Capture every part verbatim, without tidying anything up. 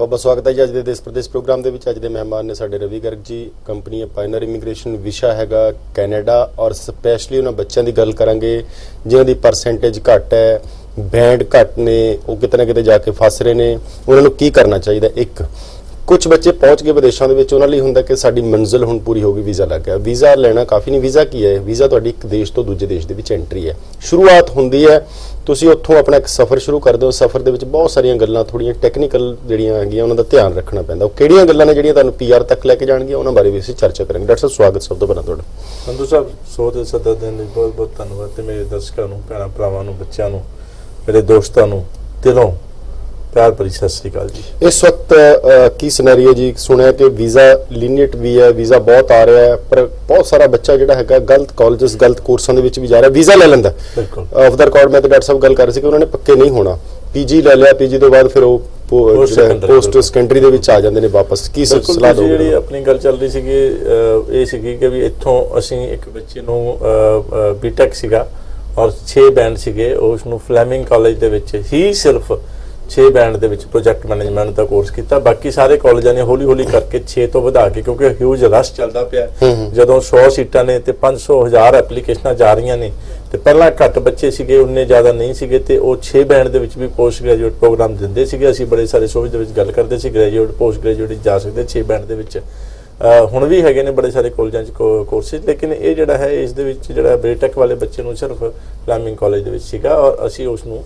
बहुत बहुत स्वागत है जी। अज के देश प्रदेश प्रोग्राम के अज के मेहमान ने साडे रवि गर्ग जी। कंपनी है पायनर इमीग्रेशन, विशा हैगा कैनेडा और स्पैशली उन्होंने बच्चों की गल करांगे जिन्हों की परसेंटेज घट है, बैंड घट ने, वो किते ना किते जाके फस रहे हैं, उन्होंने की करना चाहिए। एक कुछ बच्चे पहुँच गए विदेशों के विच, उन्हां लई हुंदा कि साडी मंजिल हुण पूरी हो गई, वीज़ा लग गया। वीज़ा लेना काफ़ी नहीं। वीज़ा की है? वीज़ा तुहाडी एक देश तो दूजे देश दे विच एंट्री है, शुरुआत हुंदी है। तुसीं उत्थों अपना एक सफ़र शुरू करदे हो। सफ़र दे विच बहुत सारियां गल्लां थोड़ियां टैक्नीकल जिहड़ियां हैगियां उन्हां दा ध्यान रखना पैंदा। वो किहड़ियां गल्लां ने जिहड़ियां तुहानूं पी आर तक लैके जाणगियां, उन्हां बारे भी असीं चर्चा करांगे। डॉक्टर साहब स्वागत सब तो पहलां तुहाडा। संधू साहब सौ दे सदा देण लई बहुत बहुत धन्नवाद ते मेरे दर्शकां नूं, भैणां भरावां नूं, बच्चिआं नूं, मेरे दोस्तां नूं दिलों प्यार भरी सत श्री अकाल जी। इस वक्त की सिनेरियो जी, सुनिया कि वीज़ा लीनियट भी है, वीज़ा बहुत आ रहा है, पर बहुत सारा बच्चा जिहड़ा हैगा गलत कॉलेजेस गलत कोर्सां दे विच भी जा रहा है, वीज़ा ले लैंदा। बिल्कुल ऑफ द रिकॉर्ड मैं तो डॉक्टर साहब गल कर रहे थे कि उन्होंने पक्के नहीं होना, पीजी ले लिया, पीजी तो बाद फिर वो पोस्ट सैकेंडरी दे विच आ जांदे ने वापस। की सलाह दोगे? ਜਿਹੜੀ ਆਪਣੀ ਗੱਲ ਚੱਲ ਰਹੀ ਸੀਗੀ ਇਹ ਸੀਗੀ ਕਿ ਵੀ ਇੱਥੋਂ ਅਸੀਂ ਇੱਕ ਬੱਚੇ ਨੂੰ ਬੀਟੈਕ ਸੀਗਾ ਔਰ छे ਬੈਂਡ ਸੀਗੇ, ਉਸ ਨੂੰ ਫਲੈਮਿੰਗ ਕਾਲਜ ਦੇ ਵਿੱਚ ਹੀ ਸਿਰਫ छे बैंड ਦੇ ਵਿੱਚ प्रोजेक्ट मैनेजमेंट ਦਾ ਕੋਰਸ ਕੀਤਾ। ਬਾਕੀ ਸਾਰੇ ਕਾਲਜਾਂ ਨੇ ਹੌਲੀ ਹੌਲੀ ਕਰਕੇ छे ਤੋਂ ਵਧਾ ਕੇ, ਕਿਉਂਕਿ ਹਿਊਜ ਰਸ਼ ਚੱਲਦਾ ਪਿਆ, ਜਦੋਂ सौ ਸੀਟਾਂ ਨੇ ਤੇ पाँच सौ ਹਜ਼ਾਰ ਐਪਲੀਕੇਸ਼ਨਾਂ ਜਾ ਰਹੀਆਂ ਨੇ ਤੇ ਪਹਿਲਾਂ ਘੱਟ ਬੱਚੇ ਸੀਗੇ, ਉਨੇ ਜ਼ਿਆਦਾ ਨਹੀਂ ਸੀਗੇ ਤੇ ਉਹ छे ਬੈਂਡ ਦੇ ਵਿੱਚ ਵੀ ਪੋਸਟ ਗ੍ਰੈਜੂਏਟ ਪ੍ਰੋਗਰਾਮ ਦਿੰਦੇ ਸੀਗੇ। ਅਸੀਂ ਬੜੇ ਸਾਰੇ ਸ਼ੋਅ ਦੇ ਵਿੱਚ ਗੱਲ ਕਰਦੇ ਸੀ ਗ੍ਰੈਜੂਏਟ ਪੋਸਟ ਗ੍ਰੈਜੂਏਟ ਜਾ ਸਕਦੇ छे ਬੈਂਡ ਦੇ ਵਿੱਚ। ਹੁਣ ਵੀ ਹੈਗੇ ਨੇ ਬੜੇ ਸਾਰੇ ਕਾਲਜਾਂ 'ਚ ਕੋਰਸਿਸ, ਲੇਕਿਨ ਇਹ ਜਿਹੜਾ ਹੈ ਇਸ ਦੇ ਵਿੱਚ ਜਿਹੜਾ ਬੀਟੈਕ ਵਾਲੇ ਬੱਚੇ ਨੂੰ ਸਿਰਫ ਫਲੈਮਿੰਗ ਕਾਲਜ ਦੇ ਵਿੱਚ ਸੀਗਾ ਔਰ ਅਸੀਂ ਉਸ ਨੂੰ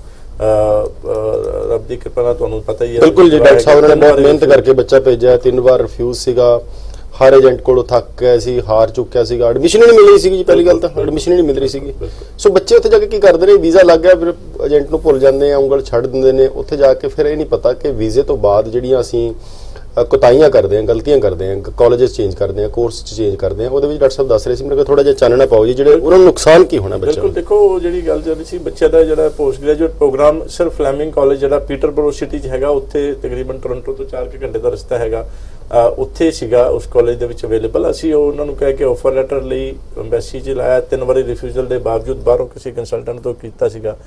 रब दी कृपा नाल तुहानूं पता ही है। बिल्कुल जी, डॉक्टर साहब ने बहुत मेहनत करके बच्चा भेजा, तीन बार रिफ्यूज सीगा, हर एजेंट कोलों थक गया सी, हार चुक्या सीगा, एडमिशन ही नहीं मिल रही सी जी। पहली गल तो एडमिशन ही नहीं मिल रही सी। सो बच्चे उत्थे जाके की करदे ने, वीज़ा लग गया, फिर एजेंट नूं भुल जांदे आ, उंगल छड्ड दिंदे ने। उत्थे जाके फिर ये नहीं पता कि वीज़े तो बाद जिहड़ियां असीं कोताहियां करते हैं, गलतियां करते हैं, कॉलेजेस चेंज करते हैं, कोर्स चेंज करते हैं, ਉਹਦੇ ਵਿੱਚ ਡਾਕਟਰ ਸਾਹਿਬ ਦੱਸ ਰਹੇ ਸੀ ਮੇਰੇ ਕੋਲ ਥੋੜਾ ਜਿਹਾ ਚਾਨਣਾ ਪਾਓ ਜੀ, ਜਿਹੜੇ ਉਹਨਾਂ ਨੂੰ ਨੁਕਸਾਨ ਕੀ ਹੋਣਾ ਬੱਚਿਆਂ ਨੂੰ। ਬਿਲਕੁਲ ਦੇਖੋ, ਉਹ ਜਿਹੜੀ ਗੱਲ ਚੱਲ ਰਹੀ ਸੀ ਬੱਚਿਆਂ ਦਾ ਜਿਹੜਾ ਪੋਸਟ ਗ੍ਰੈਜੂਏਟ ਪ੍ਰੋਗਰਾਮ ਸਿਰਫ ਫਲੈਮਿੰਗ ਕਾਲਜ ਜਿਹੜਾ ਪੀਟਰਬਰੋ ਸਿਟੀ 'ਚ ਹੈਗਾ, ਉੱਥੇ ਤਕਰੀਬਨ ਟੋਰਾਂਟੋ ਤੋਂ ਚਾਰ ਕੁ ਘੰਟੇ ਦਾ ਰਸਤਾ ਹੈਗਾ, ਉੱਥੇ ਸੀਗਾ ਉਸ ਕਾਲਜ ਦੇ ਵਿੱਚ ਅਵੇਲੇਬਲ। ਅਸੀਂ ਉਹਨਾਂ ਨੂੰ ਕਹਿ ਕੇ ਆਫਰ ਲੈਟਰ ਲਈ ਐਮਬੈਸੀ 'ਚ ਲਾਇਆ, ਤਿੰਨ ਵਾਰੀ ਰਿਫਿਊਜ਼ਲ ਦੇ ਬਾਵਜੂਦ ਬਾਹਰੋਂ ਕਿਸੇ ਕੰਸਲਟੈਂਟ ਤੋਂ ਕੀਤਾ ਸੀਗਾ,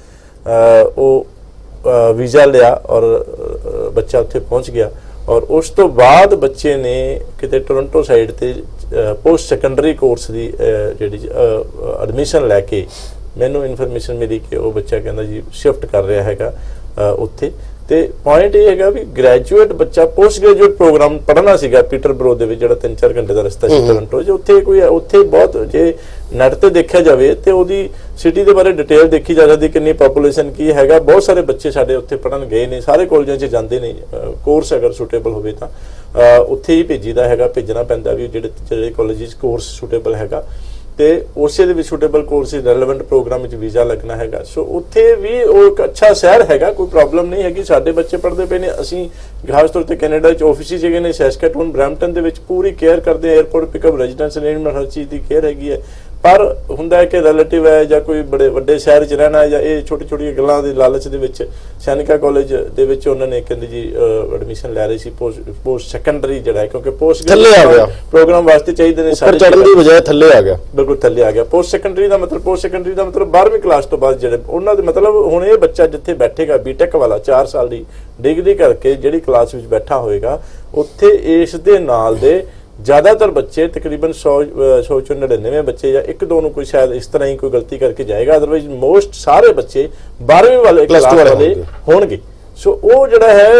ਉਹ ਵੀਜ਼ਾ ਲਿਆ ਔਰ ਬੱਚਾ ਉੱਥੇ ਪਹੁੰਚ ਗਿਆ। और उस तो बाद बच्चे ने किते टोरंटो साइड ते पोस्ट सैकेंडरी कोर्स की जी एडमिशन लैके मैनू इनफॉर्मेशन मिली कि वो बच्चा कहना जी शिफ्ट कर रहा है उत्थे। तो पॉइंट ये है भी ग्रैजुएट बच्चा पोस्ट ग्रैजुएट प्रोग्राम पढ़ना सीगा पीटरबरो दे विच, जिहड़ा तीन चार घंटे का रस्ता सी टोरंटो च, उत्थे कोई उत्थे बहुत जे नैट ते देखा जाए तो उहदी सिटी के बारे डिटेल देखी जा सकती, कितनी पॉपूलेशन की हैगा। बहुत सारे बच्चे साडे उत्थे पढ़न गए ने, सारे कॉलेजां च जांदे ने, कोर्स अगर सुटेबल होवे तां उत्थे ही भेजीदा हैगा, भेजना पैंदा भी जिहड़े जिहड़े कॉलेज कोर्स सुटेबल हैगा ਤੇ ਉਸੇ ਦੇ ਵਿੱਚ ਸੁਟੇਬਲ ਕੋਰਸ ਰੈਲੇਵੈਂਟ ਪ੍ਰੋਗਰਾਮ ਵਿੱਚ ਵੀਜ਼ਾ ਲੱਗਣਾ ਹੈਗਾ। ਸੋ ਉੱਥੇ ਵੀ ਉਹ ਇੱਕ ਅੱਛਾ ਸ਼ਹਿਰ ਹੈਗਾ, ਕੋਈ ਪ੍ਰੋਬਲਮ ਨਹੀਂ ਹੈਗੀ। ਸਾਡੇ ਬੱਚੇ ਪੜ੍ਹਦੇ ਪਏ ਨੇ, ਅਸੀਂ ਖਾਸ ਤੌਰ ਤੇ ਕੈਨੇਡਾ 'ਚ ਆਫਿਸਿਸ ਹੈਗੇ ਨੇ, ਸੈਸਕੈਟੂਨ, ਬਰੈਂਪਟਨ ਦੇ ਵਿੱਚ ਪੂਰੀ ਕੇਅਰ ਕਰਦੇ ਆ, 에ਅਰਪੋਰਟ ਪਿਕਅਪ, ਰੈਜ਼ੀਡੈਂਸ ਅਰੇਂਜਮੈਂਟ, ਹਰ ਚੀਜ਼ ਦੀ ਕੇਅਰ ਹੈਗੀ ਹੈ। ਪਰ ਹੁੰਦਾ ਹੈ ਕਿ ਰਿਲੇਟਿਵ ਹੈ ਜਾਂ ਕੋਈ ਬੜੇ ਵੱਡੇ ਸ਼ਹਿਰ 'ਚ ਰਹਿਣਾ ਜਾਂ ਇਹ ਛੋਟੀ ਛੋਟੀਆਂ ਗੱਲਾਂ ਦੇ ਲਾਲਚ ਦੇ ਵਿੱਚ ਸੈਨਿਕਾ ਕਾਲਜ ਦੇ ਵਿੱਚ ਉਹਨਾਂ ਨੇ ਕਹਿੰਦੇ ਜੀ ਐਡਮਿਸ਼ਨ ਲੈ ਰਹੀ ਸੀ ਪੋਸਟ ਪੋਸਟ ਸੈਕੰਡਰੀ ਜਿਹੜਾ ਹੈ, ਕਿਉਂਕਿ ਪੋਸਟ ਥੱਲੇ ਆ ਗਿਆ ਪ੍ਰੋਗਰਾਮ ਵਾਸਤੇ ਚਾਹੀਦੇ ਨੇ, ਉੱਪਰ ਚੜ੍ਹਨ ਦੀ ਬਜਾਏ ਥੱਲੇ ਆ ਗਿਆ। ਬਿਲਕੁਲ ਥੱਲੇ ਆ ਗਿਆ। ਪੋਸਟ ਸੈਕੰਡਰੀ ਦਾ ਮਤਲਬ ਪੋਸਟ ਸੈਕੰਡਰੀ ਦਾ ਮਤਲਬ ਬਾਰ੍ਹਵੀਂ ਕਲਾਸ ਤੋਂ ਬਾਅਦ ਜਿਹੜੇ ਉਹਨਾਂ ਦੇ ਮਤਲਬ ਹੁਣ ਇਹ ਬੱਚਾ ਜਿੱਥੇ ਬੈਠੇਗਾ ਬੀਟੈਕ ਵਾਲਾ ਚਾਰ ਸਾਲ ਦੀ ਡਿਗਰੀ ਕਰਕੇ ਜਿਹੜੀ ਕਲਾਸ ਵਿੱਚ ਬੈਠਾ ਹੋਏਗਾ, ਉੱਥੇ ਇਸ ਦੇ ਨਾਲ ਦੇ ज़्यादातर बच्चे तकरीबन सौ सौ चो नड़िनवे बच्चे या एक दो कोई शायद इस तरह ही कोई गलती करके जाएगा, अदरवाइज मोस्ट सारे बच्चे बारहवीं वाले क्लास वाले होंगे। सो वो जिहड़ा है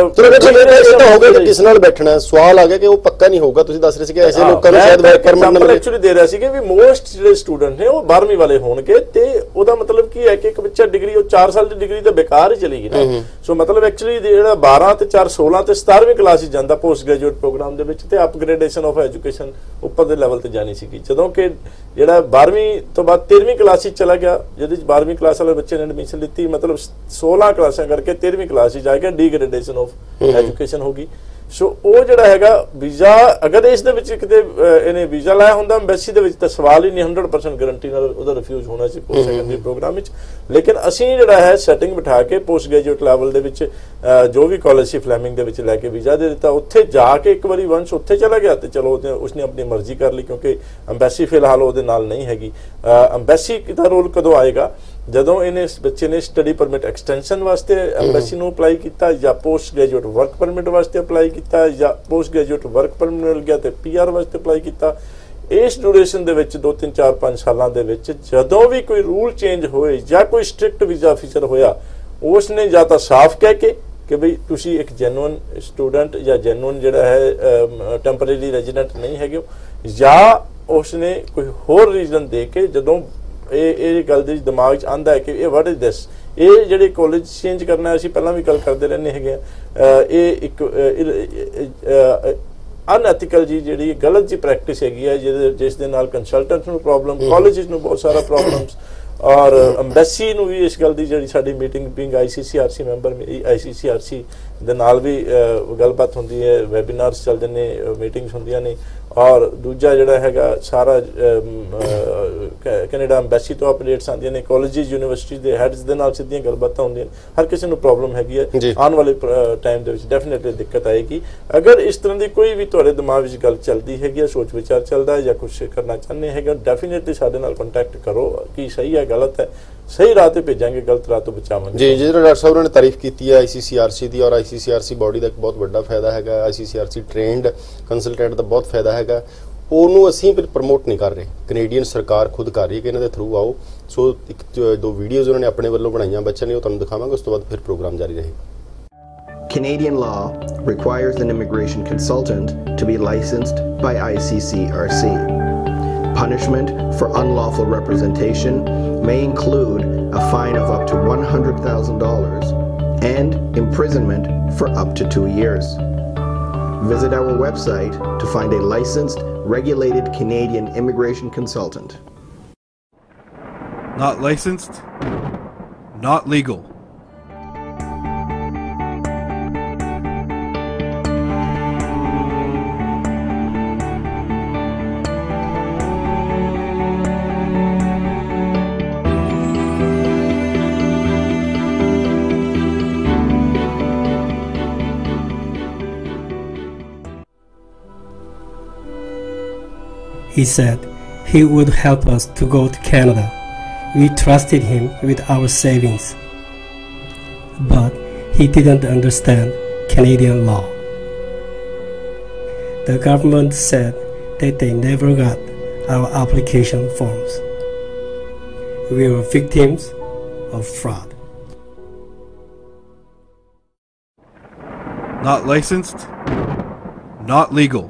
हो गया किस नाल बैठना, सवाल आ गया कि वो पक्का नहीं होगा। तुसीं दस रहे सी कि ऐसे लोकां नूं शायद वर्क परमिट मिले, एक्चुअली दे रहा सी कि भी मोस्ट जिहड़े स्टूडेंट ने वो बारहवीं वाले होणगे ते ओदा मतलब की है कि एक बच्चा डिग्री वो चार साल दी डिग्री तो बेकार ही चली गई ना। सो मतलब एक्चुअली जिहड़ा बारह ते चार सोलह ते सतारहवीं क्लास ही जांदा पोस्ट ग्रेजुएट प्रोग्राम दे विच ते अपग्रेडेशन ऑफ एजुकेशन उपर दे लैवल ते जानी सीगी, जदों कि जिहड़ा बारहवीं तो बाद तेरहवीं क्लास ही चला गया, जिहदे बारहवीं क्लास वाले बच्चे ने एडमिशन लीती, मतलब सोलह क्लासां करके तेरहवीं क्लास ही जाएगा, डिग्रेडेशन ऑफ एजुकेशन होगी। ਸੋ ਉਹ ਜਿਹੜਾ ਹੈਗਾ ਵੀਜ਼ਾ ਅਗਰ ਇਸ ਦੇ ਵਿੱਚ ਕਿਤੇ ਇਹਨੇ ਵੀਜ਼ਾ ਲਾਇਆ ਹੁੰਦਾ ਐਮਬੈਸੀ ਦੇ ਵਿੱਚ ਤਾਂ ਸਵਾਲ ਹੀ ਨਹੀਂ ਹੰਡਰਡ ਪਰਸੈਂਟ ਗਰੰਟੀ ਨਾਲ ਉਹਦਾ ਰਿਫਿਊਜ਼ ਹੋਣਾ ਸੀ ਪੋਸਟ ਸੈਕੰਡਰੀ ਪ੍ਰੋਗਰਾਮ ਵਿੱਚ। ਲੇਕਿਨ ਅਸੀਂ ਜਿਹੜਾ ਹੈ ਸੈਟਿੰਗ ਬਿਠਾ ਕੇ ਪੋਸਟ ਗ੍ਰੈਜੂਏਟ ਲੈਵਲ ਦੇ ਵਿੱਚ ਜੋ ਵੀ ਕਾਲਜ ਸੀ ਫਲੈਮਿੰਗ ਦੇ ਵਿੱਚ ਲੈ ਕੇ ਵੀਜ਼ਾ ਦੇ ਦਿੱਤਾ। ਉੱਥੇ ਜਾ ਕੇ ਇੱਕ ਵਾਰੀ ਵੰਸ ਉੱਥੇ ਚਲਾ ਗਿਆ ਤੇ ਚਲੋ ਉਸਨੇ ਆਪਣੀ ਮਰਜ਼ੀ ਕਰ ਲਈ ਕਿਉਂਕਿ ਐਮਬੈਸੀ ਫਿਲਹਾਲ ਉਹਦੇ ਨਾਲ ਨਹੀਂ ਹੈਗੀ। ਐਮਬੈਸੀ ਦਾ ਰੋਲ ਕਦੋਂ ਆਏਗਾ ਜਦੋਂ ਇਹਨੇ ਬੱਚੇ ਨੇ ਸਟੱਡੀ ਪਰਮਿਟ ਐਕਸਟੈਂਸ਼ਨ ਵਾਸਤੇ ਐਮਬੈਸੀ ਨੂੰ ਅਪਲਾਈ ਕੀਤਾ ਜਾਂ ਪੋਸਟ ਗ੍ਰੈਜੂਏਟ ਵਰਕ ਪਰਮਿਟ ਵਾਸਤੇ ਅਪਲਾਈ ਕੀਤਾ ਜਾਂ ਪੋਸਟ ਗ੍ਰੈਜੂਏਟ ਵਰਕ ਪਰਮਿਟ ਮਿਲ ਗਿਆ ਤੇ ਪੀਆਰ ਵਾਸਤੇ ਅਪਲਾਈ ਕੀਤਾ। ਇਸ ਡਿਊਰੇਸ਼ਨ ਦੇ ਵਿੱਚ ਦੋ ਤਿੰਨ ਚਾਰ ਪੰਜ ਸਾਲਾਂ ਦੇ ਵਿੱਚ ਜਦੋਂ ਵੀ ਕੋਈ ਰੂਲ ਚੇਂਜ ਹੋਏ ਜਾਂ ਕੋਈ ਸਟ੍ਰਿਕਟ ਵੀਜ਼ਾ ਫੀਚਰ ਹੋਇਆ ਉਸ ਨੇ ਜਾਂ ਤਾਂ ਸਾਫ਼ ਕਹਿ ਕੇ ਕਿ ਬਈ ਤੁਸੀਂ ਇੱਕ ਜੈਨੂਅਨ ਸਟੂਡੈਂਟ ਜਾਂ ਜੈਨੂਅਨ ਜਿਹੜਾ ਹੈ ਟੈਂਪਰੇਰੀ ਰੈਜ਼ੀਡੈਂਟ ਨਹੀਂ ਹੈਗੇ ਜਾਂ ਉਸਨੇ ਕੋਈ ਹੋਰ ਰੀਜ਼ਨ ਦੇ ਕੇ ਜਦੋਂ ਇਹ ਇਹ ਗੱਲ ਦੇ ਦਿਮਾਗ 'ਚ ਆਉਂਦਾ ਹੈ ਕਿ ਇਹ ਵਾਟ ਇਜ਼ ਦਿਸ ਇਹ ਜਿਹੜੇ ਕਾਲਜ ਚੇਂਜ ਕਰਨਾ ਅਸੀਂ ਪਹਿਲਾਂ ਵੀ ਗੱਲ ਕਰਦੇ ਰਹਿੰਦੇ ਹੈਗੇ ਆ ਇਹ ਇੱਕ ਅਨਐਥੀਕਲ ਜੀ ਜਿਹੜੀ ਗਲਤ ਜੀ ਪ੍ਰੈਕਟਿਸ ਹੈਗੀ ਹੈ ਜਿਹਦੇ ਜਿਸ ਦੇ ਨਾਲ ਕੰਸਲਟੈਂਟ ਨੂੰ ਪ੍ਰੋਬਲਮ ਕਾਲਜਿਸ ਨੂੰ ਬਹੁਤ ਸਾਰਾ ਪ੍ਰੋਬਲਮਸ ਔਰ ਐਮਬੈਸੀ ਨੂੰ ਵੀ ਇਸ ਗੱਲ ਦੀ ਜਿਹੜੀ ਸਾਡੀ meeting being ICCRC member ICCRC ਦੇ ਨਾਲ ਵੀ ਗੱਲਬਾਤ ਹੁੰਦੀ ਹੈ ਵੈਬੀਨਾਰਸ ਚੱਲਦੇ ਨੇ ਮੀਟਿੰਗਸ ਹੁੰਦੀਆਂ ਨੇ ਔਰ ਦੂਜਾ ਜਿਹੜਾ ਹੈਗਾ ਸਾਰਾ ਕੈਨੇਡਾ ਐਮਬੈਸੀ ਤੋਂ ਅਪਡੇਟਸ ਆਉਂਦੀਆਂ ਨੇ ਕਾਲਜਿਸ ਯੂਨੀਵਰਸਿਟੀ ਦੇ ਹੈਡਸ ਦੇ ਨਾਲ ਸਿੱਧੀਆਂ ਗੱਲਬਾਤਾਂ ਹੁੰਦੀਆਂ ਨੇ। ਹਰ ਕਿਸੇ ਨੂੰ ਪ੍ਰੋਬਲਮ ਹੈਗੀ ਹੈ ਆਉਣ ਵਾਲੇ ਟਾਈਮ ਦੇ ਵਿੱਚ ਡੈਫੀਨੇਟਲੀ ਦਿੱਕਤ ਆਏਗੀ। ਅਗਰ ਇਸ ਤਰ੍ਹਾਂ ਦੀ ਕੋਈ ਵੀ ਤੁਹਾਡੇ ਦਿਮਾਗ ਵਿੱਚ ਗੱਲ ਚੱਲਦੀ ਹੈਗੀ ਹੈ ਸੋਚ ਵਿਚਾਰ ਚੱਲਦਾ ਹੈ ਜਾਂ ਕੁਛ ਕਰਨਾ ਚਾਹੁੰਦੇ ਹੈਗੇ ਡੈਫੀਨੇਟਲੀ ਸਾਡੇ ਨਾਲ ਕੰਟੈਕਟ ਕਰੋ ਕਿ ਸਹੀ ਹੈ ਗਲਤ ਹੈ ਸਹੀ ਰਾਹ ਤੇ ਭੇਜਾਂਗੇ ਗਲਤ ਰਾਹ ਤੋਂ ਬਚਾਵਾਂਗੇ। ਜੀ ਜਿਹੜਾ ਡਾਕਟਰ ਸਾਹਿਬ ਨੇ ਤਾਰੀਫ ਕੀਤੀ ਹੈ ਆਈਸੀਸੀਆਰਸੀ ਦੀ ਔਰ ਆਈਸੀਸੀਆਰਸੀ ਬਾਡੀ ਦਾ ਇੱਕ ਬਹੁਤ ਵੱਡਾ ਫਾਇਦਾ ਹੈਗਾ ਆਈਸੀਸੀਆਰਸੀ ਟ੍ਰੇਨਡ ਕੰਸਲਟੈਂਟ ਦਾ ਬਹੁਤ ਫਾਇਦਾ ਹੈਗਾ ਉਹਨੂੰ ਅਸੀਂ ਫਿਰ ਪ੍ਰਮੋਟ ਨਹੀਂ ਕਰ ਰਹੇ ਕੈਨੇਡੀਅਨ ਸਰਕਾਰ ਖੁਦ ਕਰ ਰਹੀ ਹੈ ਕਿ ਇਹਨਾਂ ਦੇ ਥਰੂ ਆਓ। ਸੋ ਇੱਕ ਦੋ ਵੀਡੀਓਜ਼ ਉਹਨਾਂ ਨੇ ਆਪਣੇ ਵੱਲੋਂ ਬਣਾਈਆਂ ਬੱਚਿਆਂ ਨੇ ਉਹ ਤੁਹਾਨੂੰ ਦਿਖਾਵਾਂਗੇ ਉਸ ਤੋਂ ਬਾਅਦ ਫਿਰ ਪ੍ਰੋਗਰਾਮ ਜਾਰੀ ਰਹੇਗਾ। Canadian law requires an immigration consultant to be licensed by I C C R C. Punishment for unlawful representation may include a fine of up to one hundred thousand dollars and imprisonment for up to two years. Visit our website to find a licensed, regulated Canadian immigration consultant. Not licensed, not legal. He said he would help us to go to Canada. We trusted him with our savings. But he didn't understand Canadian law. The government said that they never got our application forms. We were victims of fraud. Not licensed, not legal.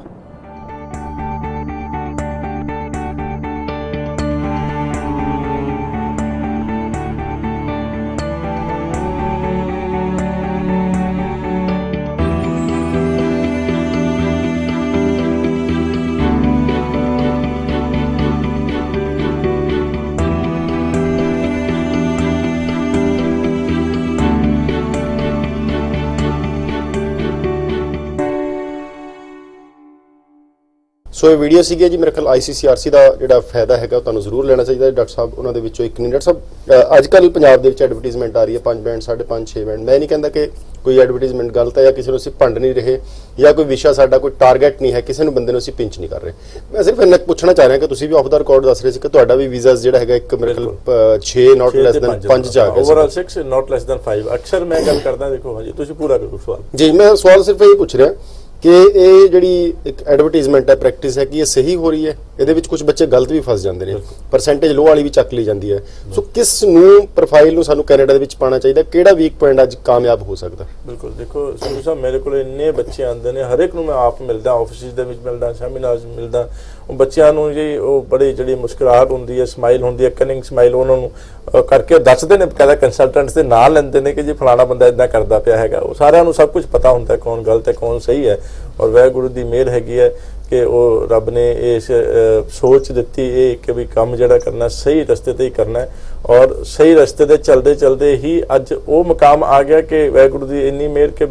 ਸੋ ਇਹ video ਸੀਗੀ ਜੀ ਮੇਰੇ ਖਿਆਲ ICCRC ਦਾ ਜਿਹੜਾ ਫਾਇਦਾ ਹੈਗਾ ਉਹ ਤੁਹਾਨੂੰ ਜ਼ਰੂਰ ਲੈਣਾ ਚਾਹੀਦਾ ਡਾਕਟਰ ਸਾਹਿਬ ਉਹਨਾਂ ਦੇ ਵਿੱਚੋਂ ਇੱਕ ਨਹੀਂ। ਡਾਕਟਰ ਸਾਹਿਬ ਅੱਜ ਕੱਲ੍ਹ ਪੰਜਾਬ ਦੇ ਵਿੱਚ ਐਡਵਰਟੀਜ਼ਮੈਂਟ ਆ ਰਹੀ ਹੈ ਪੰਜ ਬੈਂਡ ਸਾਢੇ ਪੰਜ ਛੇ ਬੈਂਡ ਮੈਂ ਨਹੀਂ ਕਹਿੰਦਾ ਕਿ ਕੋਈ ਐਡਵਰਟੀਜ਼ਮੈਂਟ ਗਲਤ ਹੈ ਜਾਂ ਕਿਸੇ ਨੂੰ ਅਸੀਂ ਭੰਡ ਨਹੀਂ ਰਹੇ ਜਾਂ ਕੋਈ ਵਿਸ਼ਾ ਸਾਡਾ ਕੋਈ ਟਾਰਗੇਟ ਨਹੀਂ ਹੈ ਕਿਸੇ ਨੂੰ ਬੰਦੇ ਨੂੰ ਅਸੀਂ ਪਿੰਚ ਨਹੀਂ ਕਰ ਰਹੇ। ਮੈਂ ਸਿਰਫ ਇੰਨਾ ਪੁੱਛਣਾ ਚਾਹ ਰਿਹਾ ਕਿ ਤੁਸੀਂ ਵੀ ਆਫ ਦਾ ਰਿਕਾਰਡ ਦੱਸ ਰਹੇ ਸੀ ਕਿ ਤੁਹਾਡਾ ਵੀ ਵੀਜ਼ਾ ਜਿਹੜਾ ਹੈਗਾ ਇੱਕ ਮੇਰੇ ਖਿਆਲ ਛੇ ਨਾਟ ਲੈਸ ਦੈਨ ਪੰਜ ਚ ਆ ਗਿਆ ਓਵਰਆਲ ਛੇ ਨਾਟ ਲੈਸ ਦੈਨ ਪੰਜ। ਅਕਸਰ ਮੈਂ ਗੱਲ ਕਰਦਾ ਦੇਖੋ ਹਾਂਜੀ ਤੁਸੀਂ ਪੂਰਾ ਕਰੋ ਸਵਾਲ। ਜੀ ਮੈਂ ਸਵਾਲ ਸਿਰਫ ਇਹ ਪੁੱਛ ਰਿਹਾ ਕਿ ਇਹ ਜਿਹੜੀ ਇੱਕ ਐਡਵਰਟੀਜ਼ਮੈਂਟ ਹੈ ਪ੍ਰੈਕਟਿਸ ਹੈ ਕਿ ਇਹ ਸਹੀ ਹੋ ਰਹੀ ਹੈ ਇਹਦੇ ਵਿੱਚ ਕੁਝ ਬੱਚੇ ਗਲਤ ਵੀ ਫਸ ਜਾਂਦੇ ਨੇ ਪਰਸੈਂਟੇਜ ਲੋ ਵਾਲੀ ਵੀ ਚੱਕ ਲਈ ਜਾਂਦੀ ਹੈ। ਸੋ ਕਿਸ ਨੂੰ ਪ੍ਰੋਫਾਈਲ ਨੂੰ ਸਾਨੂੰ ਕੈਨੇਡਾ ਦੇ ਵਿੱਚ ਪਾਉਣਾ ਚਾਹੀਦਾ ਕਿਹੜਾ ਵੀਕ ਪੁਆਇੰਟ ਅੱਜ ਕਾਮਯਾਬ ਹੋ ਸਕਦਾ? ਬਿਲਕੁਲ ਦੇਖੋ ਸੰਧੂ ਸਾਹਿਬ ਮੇਰੇ ਕੋਲ ਇੰਨੇ ਬੱਚੇ ਆਉਂਦੇ ਨੇ ਹਰ ਇੱਕ ਨੂੰ ਮੈਂ ਆਪ ਮਿਲਦਾ ਆਫਿਸਿਸ ਦੇ ਵਿੱਚ ਮਿਲਦਾ ਸੈਮੀਨਾਰਸ ਮਿਲਦਾ ਉਹ ਬੱਚਿਆਂ ਨੂੰ ਜੀ ਉਹ ਬੜੀ ਜਿਹੜੀ ਮੁਸਕਰਾਹਟ ਹੁੰਦੀ ਹੈ ਸਮਾਈਲ ਹੁੰਦੀ ਹੈ ਕਨਿੰਗ ਸਮਾਈਲ ਉਹਨਾਂ ਨੂੰ ਕਰਕੇ ਦੱਸਦੇ ਨੇ ਬਕਾਇਦਾ ਕੰਸਲਟੈਂਟਸ ਦੇ ਨਾਲ ਲੈਂਦੇ ਨੇ ਕਿ ਜੀ ਫਲਾਣਾ ਬੰਦਾ ਇਦਾਂ ਕਰਦਾ ਪਿਆ ਹੈਗਾ ਉਹ ਸਾਰਿਆਂ ਨੂੰ ਸਭ ਕੁਝ ਪਤਾ ਹੁੰਦਾ ਕੌਣ ਗਲਤ ਹੈ ਕੌਣ ਸਹੀ ਹੈ ਔਰ ਵਾਹਿਗੁਰੂ ਦੀ ਮਿਹਰ ਹੈਗੀ ਹੈ ਕਿ ਉਹ ਰੱਬ ਨੇ ਇਸ ਸੋਚ ਦਿੱਤੀ ਇਹ ਕਿ ਵੀ ਕੰਮ ਜਿਹੜਾ ਕਰਨਾ ਸਹੀ ਰਸਤੇ ਤੇ ਹੀ ਕਰਨਾ ਔਰ ਸਹੀ ਰਸਤੇ ਤੇ ਚਲਦੇ ਚਲਦੇ ਹੀ ਅੱਜ ਉਹ ਮੁਕਾਮ ਆ ਗਿਆ ਕਿ ਵਾਹਿਗੁਰੂ ਦੀ ਇੰਨੀ ਮਿਹਰ ਕਿ ਵੀ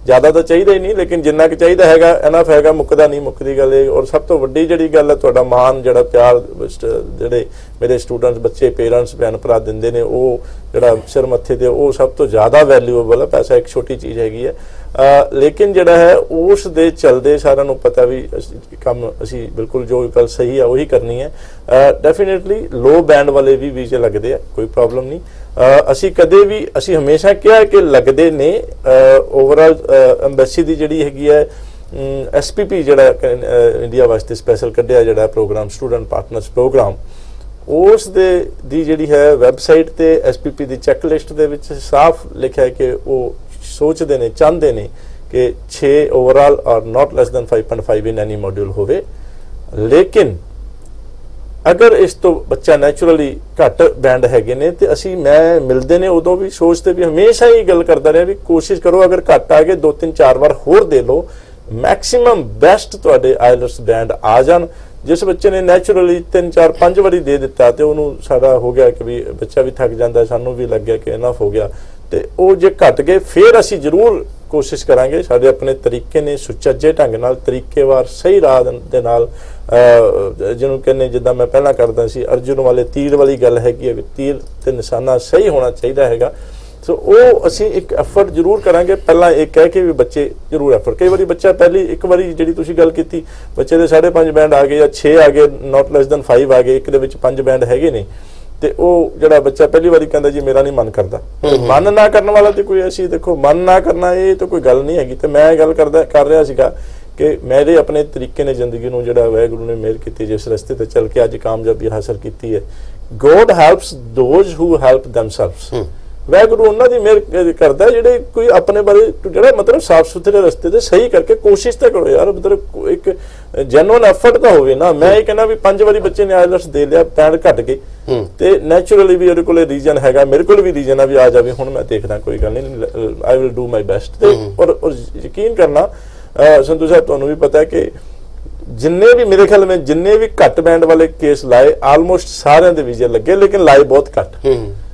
ਜ਼ਿਆਦਾ ਤਾਂ ਚਾਹੀਦਾ ਹੀ ਨਹੀਂ, ਲੇਕਿਨ ਜਿੰਨਾ ਕਿ ਚਾਹੀਦਾ ਹੈਗਾ ਇਨਫ ਹੈਗਾ, ਮੁੱਕਦਾ ਨਹੀਂ ਮੁੱਕਦੀ ਗੱਲ ਇਹ। ਔਰ ਸਭ ਤੋਂ ਵੱਡੀ ਜਿਹੜੀ ਗੱਲ ਹੈ ਤੁਹਾਡਾ ਮਾਣ, ਜਿਹੜਾ ਪਿਆਰ ਜਿਹੜੇ ਮੇਰੇ ਸਟੂਡੈਂਟਸ, ਬੱਚੇ, ਪੇਰੈਂਟਸ, ਭੈਣ ਭਰਾ ਦਿੰਦੇ ਨੇ, ਉਹ ਜਿਹੜਾ ਸਿਰ ਮੱਥੇ ਤੇ, ਉਹ ਸਭ ਤੋਂ ਜ਼ਿਆਦਾ ਵੈਲਿਊਏਬਲ ਹੈ। ਪੈਸਾ ਇੱਕ ਛੋਟੀ ਚੀਜ਼ ਹੈਗੀ ਹੈ, ਲੇਕਿਨ ਜਿਹੜਾ ਹੈ ਉਸ ਦੇ ਚਲਦੇ ਸਾਰਿਆਂ ਨੂੰ ਪਤਾ ਵੀ ਕੰਮ ਅਸੀਂ ਬਿਲਕੁਲ ਜੋ ਗੱਲ ਸਹੀ ਹੈ ਉਹੀ ਕਰਨੀ ਹੈ। ਡੈਫੀਨੇਟਲੀ ਲੋ ਬੈਂਡ ਵਾਲੇ ਵੀ ਵੀਜ਼ੇ ਲੱਗਦੇ ਆ, ਕੋਈ ਪ੍ਰੋਬਲਮ ਨਹੀਂ। ਅਸੀਂ ਕਦੇ ਵੀ ਅਸੀਂ ਹਮੇਸ਼ਾ ਕਿਹਾ ਕਿ ਲੱਗਦੇ ਨੇ। ਓਵਰਆਲ ਐਮਬੈਸੀ ਦੀ ਜਿਹੜੀ ਹੈਗੀ ਹੈ ਐਸ ਪੀ ਪੀ ਜਿਹੜਾ ਇੰਡੀਆ ਵਾਸਤੇ ਸਪੈਸ਼ਲ ਕੱਢਿਆ ਜਿਹੜਾ ਪ੍ਰੋਗਰਾਮ, ਸਟੂਡੈਂਟ ਪਾਰਟਨਰਸ ਪ੍ਰੋਗਰਾਮ, ਉਸ ਦੇ ਦੀ ਜਿਹੜੀ ਹੈ ਵੈਬਸਾਈਟ ਤੇ ਐਸ ਪੀ ਪੀ ਦੀ ਚੈੱਕਲਿਸਟ ਦੇ ਵਿੱਚ ਸਾਫ਼ ਲਿਖਿਆ ਹੈ ਕਿ ਉਹ ਸੋਚਦੇ ਨੇ, ਚਾਹੁੰਦੇ ਨੇ ਕਿ ਛੇ overall or not less than five point five in any module ਹੋਵੇ। ਲੇਕਿਨ ਅਗਰ ਇਸ ਤੋਂ ਬੱਚਾ ਨੈਚੁਰਲੀ ਘੱਟ ਬੈਂਡ ਹੈਗੇ ਨੇ ਤੇ ਅਸੀਂ ਮੈਂ ਮਿਲਦੇ ਨੇ ਉਦੋਂ ਵੀ ਸੋਚਦੇ ਵੀ ਹਮੇਸ਼ਾ ਹੀ ਗੱਲ ਕਰਦਾ ਰਿਹਾ ਵੀ ਕੋਸ਼ਿਸ਼ ਕਰੋ ਅਗਰ ਘੱਟ ਆ ਗਏ ਦੋ ਤਿੰਨ ਚਾਰ ਵਾਰ ਹੋਰ ਦੇ ਲਓ, ਮੈਕਸਿਮਮ ਬੈਸਟ ਤੁਹਾਡੇ ਆਈਲਟਸ ਬੈਂਡ ਆ ਜਾਣ। ਜਿਸ ਬੱਚੇ ਨੇ ਨੈਚੁਰਲੀ ਤਿੰਨ ਚਾਰ ਪੰਜ ਵਾਰੀ ਦੇ ਦਿੱਤਾ ਤੇ ਉਹਨੂੰ ਸਾਡਾ ਹੋ ਗਿਆ ਕਿ ਵੀ ਬੱਚਾ ਵੀ ਥੱਕ ਜਾਂਦਾ, ਸਾਨੂੰ ਵੀ ਲੱਗਿਆ ਕਿ ਇਨਫ ਹੋ ਗਿਆ, ਤੇ ਉਹ ਜੇ ਘਟ ਗਏ ਫਿਰ ਅਸੀਂ ਜ਼ਰੂਰ ਕੋਸ਼ਿਸ਼ ਕਰਾਂਗੇ। ਸਾਡੇ ਆਪਣੇ ਤਰੀਕੇ ਨੇ, ਸੁਚੱਜੇ ਢੰਗ ਨਾਲ, ਤਰੀਕੇਵਾਰ, ਸਹੀ ਰਾਹ ਦੇ ਨਾਲ, ਜਿਹਨੂੰ ਕਹਿੰਦੇ ਜਿੱਦਾਂ ਮੈਂ ਪਹਿਲਾਂ ਕਰਦਾ ਸੀ ਅਰਜੁਨ ਵਾਲੇ ਤੀਰ ਵਾਲੀ ਗੱਲ ਹੈਗੀ ਹੈ ਵੀ ਤੀਰ ਤੇ ਨਿਸ਼ਾਨਾ ਸਹੀ ਹੋਣਾ ਚਾਹੀਦਾ ਹੈਗਾ। ਸੋ ਉਹ ਅਸੀਂ ਇੱਕ ਐਫਰਟ ਜ਼ਰੂਰ ਕਰਾਂਗੇ। ਪਹਿਲਾਂ ਇਹ ਕਹਿ ਕੇ ਵੀ ਬੱਚੇ ਜ਼ਰੂਰ ਐਫਰਟ, ਕਈ ਵਾਰੀ ਬੱਚਾ ਪਹਿਲੀ ਇੱਕ ਵਾਰੀ ਜਿਹੜੀ ਤੁਸੀਂ ਗੱਲ ਕੀਤੀ ਬੱਚੇ ਦੇ ਸਾਢੇ ਪੰਜ ਬੈਂਡ ਆ ਗਏ ਜਾਂ ਛੇ ਆ ਗਏ, ਨਾਟ ਲੈਸ ਦੈਨ ਫਾਈਵ ਆ ਗਏ, ਇੱਕ ਦੇ ਵਿੱਚ ਪੰਜ ਬੈਂਡ ਹੈਗੇ ਨੇ, ਤੇ ਉਹ ਜਿਹੜਾ ਬੱਚਾ ਪਹਿਲੀ ਵਾਰੀ ਕਹਿੰਦਾ ਜੀ ਮੇਰਾ ਨਹੀਂ ਮਨ ਕਰਦਾ। ਮਨ ਨਾ ਕਰਨ ਵਾਲਾ ਤੇ ਕੋਈ ਐਸੀ ਦੇਖੋ ਮਨ ਨਾ ਕਰਨਾ ਇਹ ਤਾਂ ਕੋਈ ਗੱਲ ਨਹੀਂ ਹੈਗੀ। ਤੇ ਮੈਂ ਗੱਲ ਕਰਦਾ ਕਰ ਰਿਹਾ ਸੀਗਾ ਕਿ ਮੇਰੇ ਆਪਣੇ ਤਰੀਕੇ ਨੇ ਜ਼ਿੰਦਗੀ ਨੂੰ ਜਿਹੜਾ ਵਾਹਿਗੁਰੂ ਨੇ ਮਿਹਰ ਕੀਤੀ, ਜਿਸ ਰਸਤੇ ਤੇ ਚੱਲ ਕੇ ਅੱਜ ਕਾਮਯਾਬੀ ਹਾਸਲ ਕੀਤੀ ਹੈ। God helps those who help themselves. Waheguru ਉਹਨਾਂ ਦੀ ਮਿਹਰ ਕਰਦਾ ਜਿਹੜੇ ਕੋਈ ਆਪਣੇ ਬਾਰੇ ਜਿਹੜਾ ਮਤਲਬ ਸਾਫ਼ ਸੁਥਰੇ ਰਸਤੇ ਤੇ ਸਹੀ ਕਰਕੇ ਕੋਸ਼ਿਸ਼ ਤਾਂ ਕਰੋ ਯਾਰ, ਮਤਲਬ ਇੱਕ ਜੈਨੂਇਨ ਐਫਰਟ ਤਾਂ ਹੋਵੇ ਨਾ। ਮੈਂ ਇਹ ਕਹਿੰਦਾ ਵੀ ਪੰਜ ਵਾਰੀ ਬੱਚੇ ਨੇ ਆਈਲਟਸ ਦੇ ਲਿਆ, ਬੈਂਡ ਘਟ ਗਏ ਤੇ ਨੈਚੁਰਲੀ ਵੀ ਉਹਦੇ ਕੋਲ ਰੀਜਨ ਹੈਗਾ, ਮੇਰੇ ਕੋਲ ਵੀ ਰੀਜਨ ਆ ਵੀ ਆ ਜਾਵੇ, ਹੁਣ ਮੈਂ ਦੇਖਦਾ ਕੋਈ ਗੱਲ ਨਹੀਂ, I will do my best. ਤੇ ਔਰ ਯਕੀਨ ਕਰਨਾ ਸੰਧੂ ਸਾਹਿਬ ਤੁਹਾਨੂੰ ਵੀ ਪਤਾ ਹੈ ਕਿ ਜਿੰਨੇ ਵੀ ਮੇਰੇ ਖਿਆਲ ਵਿੱਚ ਜਿੰਨੇ ਵੀ ਘੱਟ ਬੈਂਡ ਵਾਲੇ ਕੇਸ ਲਾਏ ਆਲਮੋਸਟ ਸਾਰਿਆਂ ਦੇ ਵੀਜ਼ੇ ਲੱਗੇ, ਲੇਕਿਨ ਲਾਏ ਬਹੁਤ ਘੱਟ।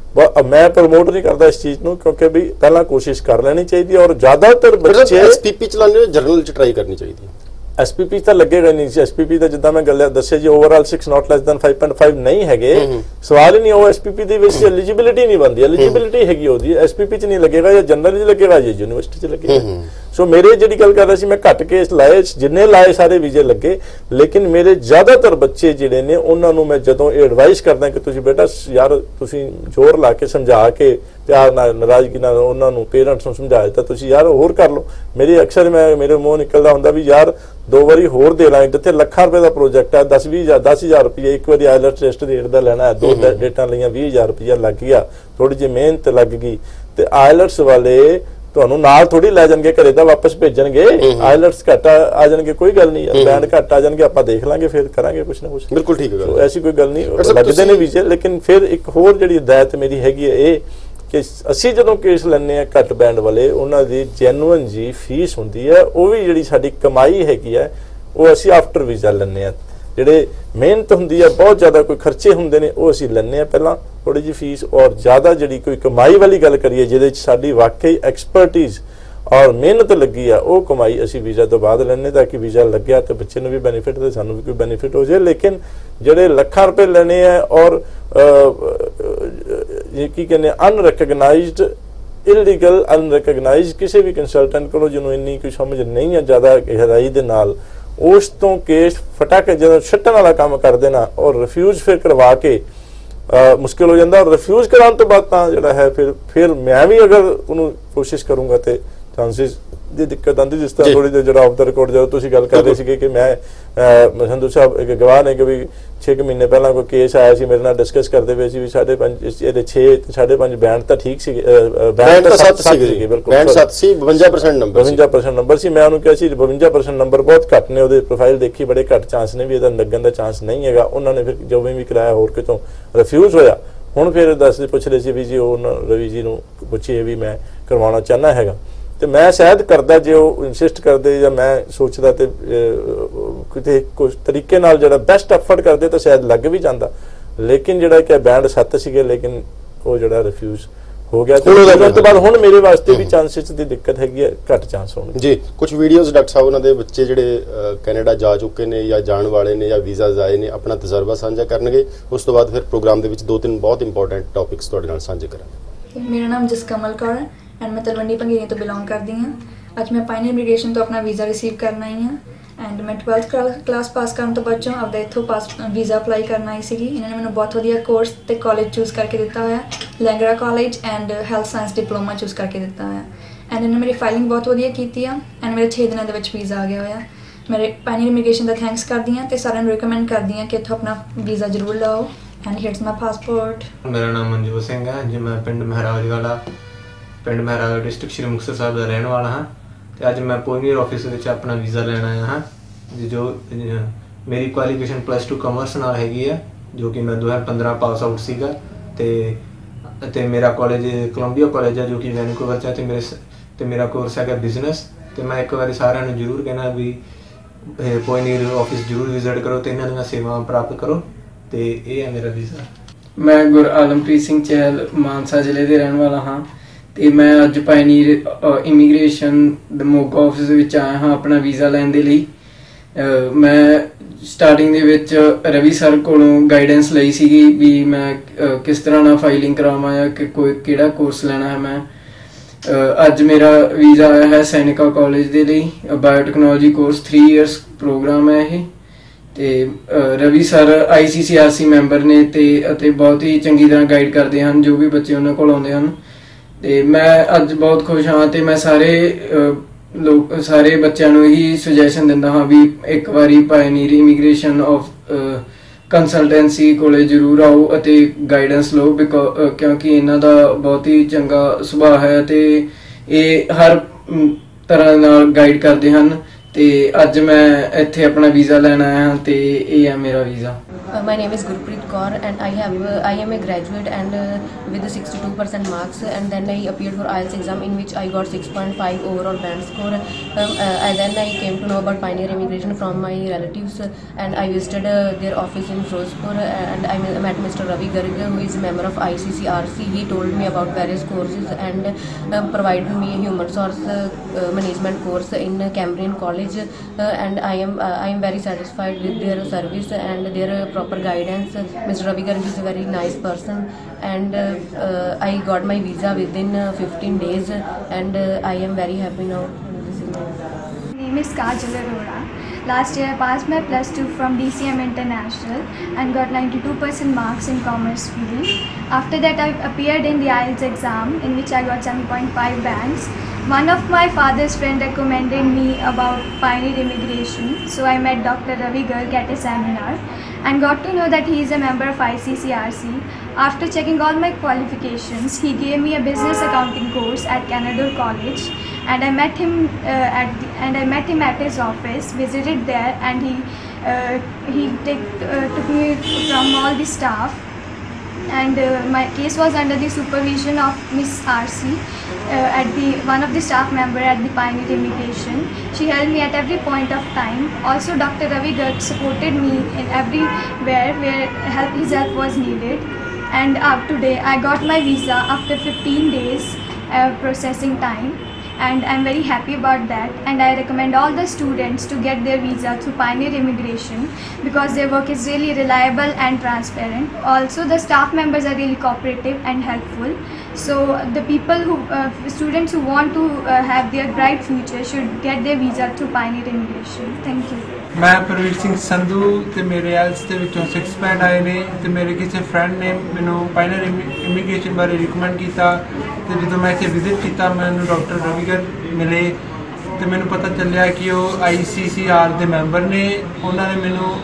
ਮੈਂ ਪ੍ਰਮੋਟ ਨਹੀਂ ਕਰਦਾ ਇਸ ਚੀਜ਼ ਨੂੰ ਕਿਉਂਕਿ ਵੀ ਪਹਿਲਾਂ ਕੋਸ਼ਿਸ਼ ਕਰ ਲੈਣੀ ਚਾਹੀਦੀ ਔਰ ਜ਼ਿਆਦਾਤਰ ਬੱਚੇ ਐਸਪੀਪੀ ਚਲਾਉਣੇ ਜਰਨਲ ਚ ਟਰਾਈ ਕਰਨੀ ਚਾਹੀਦੀ ਹੈ। ਐਸਪੀਪੀ ਤਾਂ ਲੱਗੇਗਾ ਨਹੀਂ ਜੀ। ਐਸਪੀਪੀ ਦਾ ਜਿੱਦਾਂ ਮੈਂ ਗੱਲ ਦੱਸਿਆ ਜੀ overall six not less than five point five ਨਹੀਂ ਹੈਗੇ, ਸਵਾਲ ਹੀ ਨਹੀਂ। ਉਹ ਐਸਪੀਪੀ ਦੇ ਵਿੱਚ ਐਲੀਜੀਬਿਲਿਟੀ ਨਹੀਂ ਬਣਦੀ, ਐਲੀਜੀਬਿਲਿਟੀ ਹੈਗੀ ਉਹਦੀ ਐਸਪੀਪੀ ਚ ਨਹੀਂ ਲੱਗੇਗਾ, ਜਾਂ ਜਨਰਲ ਚ ਲੱਗੇਗਾ ਜਾਂ ਯੂਨੀਵਰਸਿਟੀ ਚ ਲੱਗੇਗਾ। ਸੋ ਮੇਰੇ ਜਿਹੜੀ ਗੱਲ ਕਰ ਰਿਹਾ ਸੀ ਮੈਂ ਘੱਟ ਕੇਸ ਲਾਏ, ਜਿੰਨੇ ਲਾਏ ਸਾਰੇ ਵੀਜ਼ੇ ਲੱਗੇ, ਲੇਕਿਨ ਮੇਰੇ ਜ਼ਿਆਦਾਤਰ ਬੱਚੇ ਜਿਹੜੇ ਨੇ ਉਹਨਾਂ ਨੂੰ ਮੈਂ ਜਦੋਂ ਇਹ ਐਡਵਾਈਸ ਕਰਦਾ ਕਿ ਤੁਸੀਂ ਬੇਟਾ ਯਾਰ ਤੁਸੀਂ ਜ਼ੋਰ ਲਾ ਕੇ ਸਮਝਾ ਕੇ ਪਿਆਰ ਨਾਲ ਨਾਰਾਜ਼ਗੀ ਨਾਲ ਉਹਨਾਂ ਨੂੰ ਪੇਰੈਂਟਸ ਨੂੰ ਸਮਝਾਇਆ ਤਾਂ ਤੁਸੀਂ ਯਾਰ ਹੋਰ ਕਰ ਲਓ। ਮੇਰੀ ਅਕਸਰ ਮੈਂ ਮੇਰੇ ਮੂੰਹ ਨਿਕਲਦਾ ਹੁੰਦਾ ਵੀ ਯਾਰ ਦੋ ਵਾਰੀ ਹੋਰ ਦੇ ਲਾਂਗੇ, ਜਿੱਥੇ ਲੱਖਾਂ ਰੁਪਏ ਦਾ ਪ੍ਰੋਜੈਕਟ ਹੈ ਦਸ ਵੀਹ ਹਜ਼ਾਰ ਦਸ ਹਜ਼ਾਰ ਰੁਪਏ ਇੱਕ ਵਾਰੀ ਆਈਲਟਸ ਟੈਸਟ ਰੇਟ ਦਾ ਲੈਣਾ ਹੈ, ਦੋ ਡੇਟਾਂ ਲਈਆਂ ਵੀਹ ਹਜ਼ਾਰ ਰੁਪਇਆ ਲੱਗ ਗਿਆ, ਥੋੜੀ ਜਿਹੀ ਮਿਹਨਤ ਲੱਗ ਗਈ। ਤੇ ਆਈਲਟਸ ਵਾਲੇ ਤੁਹਾਨੂੰ ਨਾਲ ਥੋੜੀ ਲੈ ਜਾਣਗੇ ਘਰੇ ਤਾਂ ਵਾਪਸ ਭੇਜਣਗੇ, ਆਈਲਟਸ ਘੱਟ ਆ ਜਾਣਗੇ ਕੋਈ ਗੱਲ ਨਹੀਂ, ਬੈਂਡ ਘੱਟ ਆ ਜਾਣਗੇ ਆਪਾਂ ਦੇਖ ਲਾਂਗੇ ਫਿਰ ਕਰਾਂਗੇ ਕੁਛ ਨਾ ਕੁਛ। ਬਿਲਕੁਲ ਠੀਕ ਹੈ, ਐਸੀ ਕੋਈ ਗੱਲ ਨਹੀਂ, ਲੱਗਦੇ ਨੇ ਵੀਜ਼ੇ। ਲੇਕਿਨ ਫਿਰ ਇੱਕ ਹੋਰ ਜਿਹੜੀ ਹਦਾਇਤ ਮੇਰੀ ਹੈਗੀ ਹੈ ਇਹ ਕਿ ਅਸੀਂ ਜਦੋਂ ਕੇਸ ਲੈਂਦੇ ਹਾਂ ਘੱਟ ਬੈਂਡ ਵਾਲੇ, ਉਹਨਾਂ ਦੀ ਜੈਨੂਇਨ ਜੀ ਫੀਸ ਹੁੰਦੀ ਹੈ, ਉਹ ਵੀ ਜਿਹੜੀ ਸਾਡੀ ਕਮਾਈ ਹੈਗੀ ਹੈ ਉਹ ਅਸੀਂ ਆਫਟਰ ਵੀਜ਼ਾ ਲੈਂਦੇ ਹਾਂ। ਜਿਹੜੇ ਮਿਹਨਤ ਹੁੰਦੀ ਹੈ ਬਹੁਤ ਜ਼ਿਆਦਾ ਕੋਈ ਖਰਚੇ ਹੁੰਦੇ ਨੇ ਉਹ ਅਸੀਂ ਲੈਂਦੇ ਹਾਂ ਪਹਿਲਾਂ ਥੋੜੀ ਜਿਹੀ ਫੀਸ, ਔਰ ਜ਼ਿਆਦਾ ਜਿਹੜੀ ਕੋਈ ਕਮਾਈ ਵਾਲੀ ਗੱਲ ਕਰੀਏ ਜਿਹਦੇ ਚ ਸਾਡੀ ਵਾਕਈ ਐਕਸਪਰਟੀਜ਼ ਔਰ ਮਿਹਨਤ ਲੱਗੀ ਆ ਉਹ ਕਮਾਈ ਅਸੀਂ ਵੀਜ਼ਾ ਤੋਂ ਬਾਅਦ ਲੈਣੇ ਤਾਂ ਕਿ ਵੀਜ਼ਾ ਲੱਗਿਆ ਤੇ ਬੱਚੇ ਨੂੰ ਵੀ ਬੈਨੀਫਿਟ ਤੇ ਸਾਨੂੰ ਵੀ ਕੋਈ ਬੈਨੀਫਿਟ ਹੋ ਜਾਏ। ਲੇਕਿਨ ਜਿਹੜੇ ਲੱਖਾਂ ਰੁਪਏ ਲੈਣੇ ਆ ਔਰ ਇਹ ਕੀ ਕਹਿੰਦੇ ਅਨਰੈਕਗਨਾਈਜ਼ਡ ਇਲੀਗਲ ਅਨਰੈਕਗਨਾਈਜ਼ਡ ਕਿਸੇ ਵੀ ਕੰਸਲਟੈਂਟ ਕੋਲੋਂ ਜਿਹਨੂੰ ਇੰਨੀ ਕੋਈ ਸਮਝ ਨਹੀਂ ਹੈ ਜ਼ਿਆਦਾ ਗਹਿਰਾਈ ਦੇ ਨਾਲ, ਉਸ ਤੋਂ ਕੇਸ ਫਟਾਕੇ ਜਦੋਂ ਛੱਟਣ ਵਾਲਾ ਕੰਮ ਕਰ ਦੇਣਾ ਔਰ ਰਿਫਿਊਜ਼ ਫਿਰ ਕਰਵਾ ਕੇ ਮੁਸ਼ਕਿਲ ਹੋ ਜਾਂਦਾ। ਔਰ ਰਿਫਿਊਜ਼ ਕਰਾਉਣ ਤੋਂ ਬਾਅਦ ਤਾਂ ਜਿਹੜਾ ਹੈ ਫਿਰ ਫਿਰ ਮੈਂ ਵੀ ਅਗਰ ਉਹਨੂੰ ਕੋਸ਼ਿਸ਼ ਕਰੂੰਗਾ ਤੇ ਚਾਂਸਿਸ ਦੀ ਦਿੱਕਤ ਆਉਂਦੀ। ਜਿਸ ਤਰ੍ਹਾਂ ਥੋੜੀ ਦੇਰ ਜਿਹੜਾ ਆਫ ਦਾ ਰਿਕਾਰਡ ਜਦੋਂ ਤੁਸੀਂ ਗੱਲ ਕਰਦੇ ਸੀਗੇ ਕਿ ਮੈਂ ਸੰਧੂ ਸਾਹਿਬ ਇੱਕ ਗਵਾਹ ਨੇ ਕਿ ਵੀ ਛੇ ਕੁ ਮਹੀਨੇ ਪਹਿਲਾਂ ਕੋਈ ਕੇਸ ਆਇਆ ਸੀ ਮੇਰੇ ਨਾਲ ਡਿਸਕਸ ਕਰਦੇ ਪਏ ਸੀ ਵੀ ਸਾਢੇ ਪੰਜ ਇਹਦੇ ਛੇ ਸਾਢੇ ਪੰਜ ਬੈਂਡ ਤਾਂ ਠੀਕ ਸੀ, ਬੈਂਡ ਤਾਂ ਸੱਤ ਸੀਗੇ ਬਿਲਕੁਲ, ਬੈਂਡ ਸੱਤ ਸੀ, ਬਵੰਜਾ ਪਰਸੈਂਟ ਨੰਬਰ ਬਵੰਜਾ ਪਰਸੈਂਟ ਨੰਬਰ ਸੀ। ਮੈਂ ਉਹਨੂੰ ਕਿਹਾ ਸੀ ਬਵੰਜਾ ਪਰਸੈਂਟ ਨੰਬਰ ਬਹੁਤ ਘੱਟ ਨੇ, ਉਹਦੇ ਪ੍ਰੋਫਾਈਲ ਦੇਖੀ ਬੜੇ ਘੱਟ ਚਾਂਸ ਨੇ ਵੀ ਇਹਦਾ ਲੱਗਣ ਦਾ ਚਾਂਸ ਨਹੀਂ ਹੈਗਾ। ਉਹਨਾਂ ਨੇ ਫਿਰ ਜਿਵੇਂ ਵੀ ਕਰਾਇਆ ਹੋਰ ਕਿਤੋਂ ਰਿਫਿਊਜ਼ ਹੋਇਆ। ਹੁਣ ਫਿਰ ਦੱਸਦੇ ਪੁੱਛ ਰਹੇ ਸੀ ਵੀ ਜੀ ਉਹ ਰਵੀ ਜੀ ਨੂੰ ਪੁੱਛੀਏ ਵੀ ਮੈਂ ਕਰਵਾਉਣਾ ਚਾਹੁੰਦਾ ਹੈਗਾ, ਤੇ ਮੈਂ ਸ਼ਾਇਦ ਕਰਦਾ ਜੇ ਉਹ ਇਨਸਿਸਟ ਕਰਦੇ ਜਾਂ ਮੈਂ ਸੋਚਦਾ ਤੇ ਕਿਤੇ ਕੁਝ ਤਰੀਕੇ ਨਾਲ ਜਿਹੜਾ ਬੈਸਟ ਐਫਰਟ ਕਰਦੇ ਤਾਂ ਸ਼ਾਇਦ ਲੱਗ ਵੀ ਜਾਂਦਾ। ਲੇਕਿਨ ਜਿਹੜਾ ਕਿ ਬੈਂਡ ਸੱਤ ਸੀਗੇ ਲੇਕਿਨ ਉਹ ਜਿਹੜਾ ਰਿਫਿਊਜ਼ ਹੋ ਗਿਆ ਤੇ ਉਸ ਤੋਂ ਬਾਅਦ ਹੁਣ ਮੇਰੇ ਵਾਸਤੇ ਵੀ ਚਾਂਸਸ ਦੀ ਦਿੱਕਤ ਹੈਗੀ ਹੈ, ਘੱਟ ਚਾਂਸ ਹੋਣਗੇ ਜੀ। ਕੁਝ ਵੀਡੀਓਜ਼ ਡਾਕਟਰ ਸਾਹਿਬ ਉਹਨਾਂ ਦੇ ਬੱਚੇ ਜਿਹੜੇ ਕੈਨੇਡਾ ਜਾ ਚੁੱਕੇ ਨੇ ਜਾਂ ਜਾਣ ਵਾਲੇ ਨੇ ਜਾਂ ਵੀਜ਼ਾਜ਼ ਆਏ ਨੇ ਆਪਣਾ ਤਜਰਬਾ ਸਾਂਝਾ ਕਰਨਗੇ। ਉਸ ਤੋਂ ਬਾਅਦ ਫਿਰ ਪ੍ਰੋਗਰਾਮ ਦੇ ਵਿੱਚ ਦੋ ਤਿੰਨ ਬਹੁਤ ਇੰਪੋਰਟੈਂਟ ਟੌਪਿਕਸ ਤੁਹਾਡੇ ਨਾਲ ਸਾਂਝੇ ਕਰਾਂਗੇ। ਮੇਰਾ ਨਾਮ ਜਸਕਮਲ ਕੌਰ ਹੈ ਐਂਡ ਮੈਂ ਤਲਵੰਡੀ ਭੰਗੀਰੀ ਤੋਂ ਬਿਲੋਂਗ ਕਰਦੀ ਹਾਂ। ਅੱਜ ਮੈਂ ਪਾਇਨੀਅਰ ਇਮੀਗ੍ਰੇਸ਼ਨ ਤੋਂ ਆਪਣਾ ਵੀਜ਼ਾ ਰਿਸੀਵ ਕਰਨ ਆਈ ਹਾਂ ਐਂਡ ਮੈਂ ਟਵੈਲਥ ਕਲਾਸ ਪਾਸ ਕਰਨ ਤੋਂ ਬਾਅਦ ਚੋਂ ਆਪਦਾ ਇੱਥੋਂ ਪਾਸ ਵੀਜ਼ਾ ਅਪਲਾਈ ਕਰਨ ਆਈ ਸੀਗੀ। ਇਹਨਾਂ ਨੇ ਮੈਨੂੰ ਬਹੁਤ ਵਧੀਆ ਕੋਰਸ ਅਤੇ ਕਾਲਜ ਚੂਜ਼ ਕਰਕੇ ਦਿੱਤਾ ਹੋਇਆ, Langara college and health science diploma choose ਕਰਕੇ ਦਿੱਤਾ ਹੋਇਆ ਐਂਡ ਇਹਨਾਂ ਮੇਰੀ ਫਾਈਲਿੰਗ ਬਹੁਤ ਵਧੀਆ ਕੀਤੀ ਆ ਐਂਡ ਮੇਰੇ ਛੇ ਦਿਨਾਂ ਦੇ ਵਿੱਚ ਵੀਜ਼ਾ ਆ ਗਿਆ ਹੋਇਆ। ਮੇਰੇ ਪਾਇਨੀਅਰ ਇਮੀਗ੍ਰੇਸ਼ਨ ਦਾ ਥੈਂਕਸ ਕਰਦੀ ਹਾਂ ਅਤੇ ਸਾਰਿਆਂ ਨੂੰ ਰਿਕਮੈਂਡ ਕਰਦੀ ਹਾਂ ਕਿ ਇੱਥੋਂ ਆਪਣਾ ਵੀਜ਼ਾ ਜ਼ਰੂਰ ਲਓ ਐਂਡ ਹਿਟਸ ਮਾਈ ਪਾਸਪੋਰਟ। ਮੇਰਾ ਨਾਮ ਮਨਜੋਤ ਸਿੰਘ ਹੈ ਜੀ, ਮੈਂ ਪਿੰਡ ਮਹਿਰਾਜ ਵਾਲਾ ਪਿੰਡ ਮਹਿਰਾਜ ਡਿਸਟ੍ਰਿਕਟ ਸ਼੍ਰੀ ਮੁਕਤਸਰ ਸਾਹਿਬ ਦਾ ਰਹਿਣ ਵਾਲਾ ਹਾਂ ਅਤੇ ਅੱਜ ਮੈਂ ਪਾਇਨੀਅਰ ਆਫਿਸ ਵਿੱਚ ਆਪਣਾ ਵੀਜ਼ਾ ਲੈਣ ਆਇਆ ਹਾਂ। ਜੋ ਮੇਰੀ ਕੁਆਲੀਫਿਕੇਸ਼ਨ ਪਲੱਸ ਟੂ ਕਾਮਰਸ ਨਾਲ ਹੈਗੀ ਹੈ, ਜੋ ਕਿ ਮੈਂ ਦੋ ਹਜ਼ਾਰ ਪੰਦਰਾਂ ਪਾਸ ਆਊਟ ਸੀਗਾ ਅਤੇ ਅਤੇ ਮੇਰਾ ਕਾਲਜ ਕੋਲੰਬੀਆ ਕਾਲਜ ਹੈ ਜੋ ਕਿ ਵੈਨਕੂਵਰ 'ਚ ਹੈ ਅਤੇ ਮੇਰੇ ਅਤੇ ਮੇਰਾ ਕੋਰਸ ਹੈਗਾ ਬਿਜ਼ਨਸ। ਅਤੇ ਮੈਂ ਇੱਕ ਵਾਰੀ ਸਾਰਿਆਂ ਨੂੰ ਜ਼ਰੂਰ ਕਹਿਣਾ ਵੀ ਪਾਇਨੀਅਰ ਆਫਿਸ ਜ਼ਰੂਰ ਵਿਜ਼ਿਟ ਕਰੋ ਅਤੇ ਇਹਨਾਂ ਦੀਆਂ ਸੇਵਾਵਾਂ ਪ੍ਰਾਪਤ ਕਰੋ ਅਤੇ ਇਹ ਹੈ ਮੇਰਾ ਵੀਜ਼ਾ। ਮੈਂ ਗੁਰਆਲਮਪ੍ਰੀਤ ਸਿੰਘ ਚਹਿਲ ਮਾਨਸਾ ਜ਼ਿਲ੍ਹੇ ਦੇ ਰਹਿਣ ਵਾਲਾ ਹਾਂ ਅਤੇ ਮੈਂ ਅੱਜ ਪਾਇਨੀਅਰ ਇਮੀਗ੍ਰੇਸ਼ਨ ਦੇ ਮੋਗਾ ਆਫਿਸ ਵਿੱਚ ਆਇਆ ਹਾਂ ਆਪਣਾ ਵੀਜ਼ਾ ਲੈਣ ਦੇ ਲਈ। ਮੈਂ ਸਟਾਰਟਿੰਗ ਦੇ ਵਿੱਚ ਰਵੀ ਸਰ ਕੋਲੋਂ ਗਾਈਡੈਂਸ ਲਈ ਸੀਗੀ ਵੀ ਮੈਂ ਕਿਸ ਤਰ੍ਹਾਂ ਨਾਲ ਫਾਈਲਿੰਗ ਕਰਾਵਾਂ ਜਾਂ ਕਿ ਕੋਈ ਕਿਹੜਾ ਕੋਰਸ ਲੈਣਾ ਹੈ। ਮੈਂ ਅੱਜ ਮੇਰਾ ਵੀਜ਼ਾ ਆਇਆ ਹੈ ਸੈਨਿਕਾ ਕਾਲਜ ਦੇ ਲਈ, biotechnology course three years program ਹੈ ਇਹ ਅਤੇ Ravi sir I C C R C member ਨੇ ਅਤੇ ਅਤੇ ਬਹੁਤ ਹੀ ਚੰਗੀ ਤਰ੍ਹਾਂ ਗਾਈਡ ਕਰਦੇ ਹਨ ਜੋ ਵੀ ਬੱਚੇ ਉਹਨਾਂ ਕੋਲ ਆਉਂਦੇ ਹਨ। ਅਤੇ ਮੈਂ ਅੱਜ ਬਹੁਤ ਖੁਸ਼ ਹਾਂ ਅਤੇ ਮੈਂ ਸਾਰੇ ਲੋਕ ਸਾਰੇ ਬੱਚਿਆਂ ਨੂੰ ਇਹੀ ਸੁਜੈਸ਼ਨ ਦਿੰਦਾ ਹਾਂ ਵੀ ਇੱਕ ਵਾਰੀ ਪਾਇਨੀਅਰ ਇਮੀਗ੍ਰੇਸ਼ਨ ਆਫ ਕੰਸਲਟੈਂਸੀ ਕੋਲੇ ਜ਼ਰੂਰ ਆਓ ਅਤੇ ਗਾਈਡੈਂਸ ਲਓ ਬਿਕੋ ਕਿਉਂਕਿ ਇਹਨਾਂ ਦਾ ਬਹੁਤ ਹੀ ਚੰਗਾ ਸੁਭਾਅ ਹੈ ਅਤੇ ਇਹ ਹਰ ਤਰ੍ਹਾਂ ਨਾਲ ਗਾਈਡ ਕਰਦੇ ਹਨ। ਅਤੇ ਅੱਜ ਮੈਂ ਇੱਥੇ ਆਪਣਾ ਵੀਜ਼ਾ ਲੈਣ ਆਇਆ ਹਾਂ ਅਤੇ ਇਹ ਹੈ ਮੇਰਾ visa. Uh, my name is Gurpreet Kaur and I have uh, I am a graduate and uh, with the sixty-two percent marks, and then I appeared for I E L T S exam in which I got six point five overall band score. Um, uh, and then I came to know about Pioneer Immigration from my relatives uh, and I visited uh, their office in Firozpur uh, and I met Mister Ravi Garg, who is a member of I C C R C. He told me about various courses and uh, provided me a human resource uh, uh, management course in uh, Cambrian College uh, and I am uh, I am very satisfied with their service and their uh, proper guidance. Mister Ravi Garg is a very nice person and uh, uh, I got my visa within uh, fifteen days and uh, I am very happy now. This is my My name is Kajal Arora. Last year I passed my plus two from D C M International and got ninety-two percent marks in commerce field. After that I appeared in the I E L T S exam in which I got seven point five bands. One of my father's friend recommended me about Pioneer Immigration, so I met Doctor Ravi Garg at a seminar and got to know that he is a member of I C C R C. After checking all my qualifications, he gave me a business accounting course at Canada College, and I met him uh, at the, and I met him at his office, visited there, and he uh, he take, uh, took me from all the staff. And uh, my case was under the supervision of Miss R C, uh, at the one of the staff member at the Pioneer Immigration. She helped me at every point of time. Also, Doctor Ravi Garg supported me in everywhere where help his help was needed. And up today, I got my visa after fifteen days uh, processing time. And I'm very happy about that, and I recommend all the students to get their visa through Pioneer Immigration because their work is really reliable and transparent. Also, the staff members are really cooperative and helpful. So the people who uh, students who want to uh, have their bright future should get their visa through Pioneer Immigration. Thank you. ਮੈਂ ਪ੍ਰਵੀਰ ਸਿੰਘ ਸੰਧੂ ਤੇ ਮੇਰੇ IELTS ਦੇ ਵਿੱਚੋਂ six band ਆਏ ਨੇ ਤੇ ਮੇਰੇ ਕਿਸੇ ਫਰੈਂਡ ਨੇ ਮੈਨੂੰ ਪਾਇਨੀਅਰ ਇਮੀਗ੍ਰੇਸ਼ਨ ਬਾਰੇ ਰਿਕਮੈਂਡ ਕੀਤਾ ਤੇ ਜਦੋਂ ਮੈਂ ਇੱਥੇ ਵਿਜ਼ਿਟ ਕੀਤਾ ਮੈਨੂੰ ਡਾਕਟਰ ਰਵੀ ਗਰਗ ਮਿਲੇ ਤੇ ਮੈਨੂੰ ਪਤਾ ਚੱਲਿਆ ਕਿ ਉਹ ਆਈ ਸੀ ਸੀ ਆਰ ਦੇ ਮੈਂਬਰ ਨੇ। ਉਹਨਾਂ ਨੇ ਮੈਨੂੰ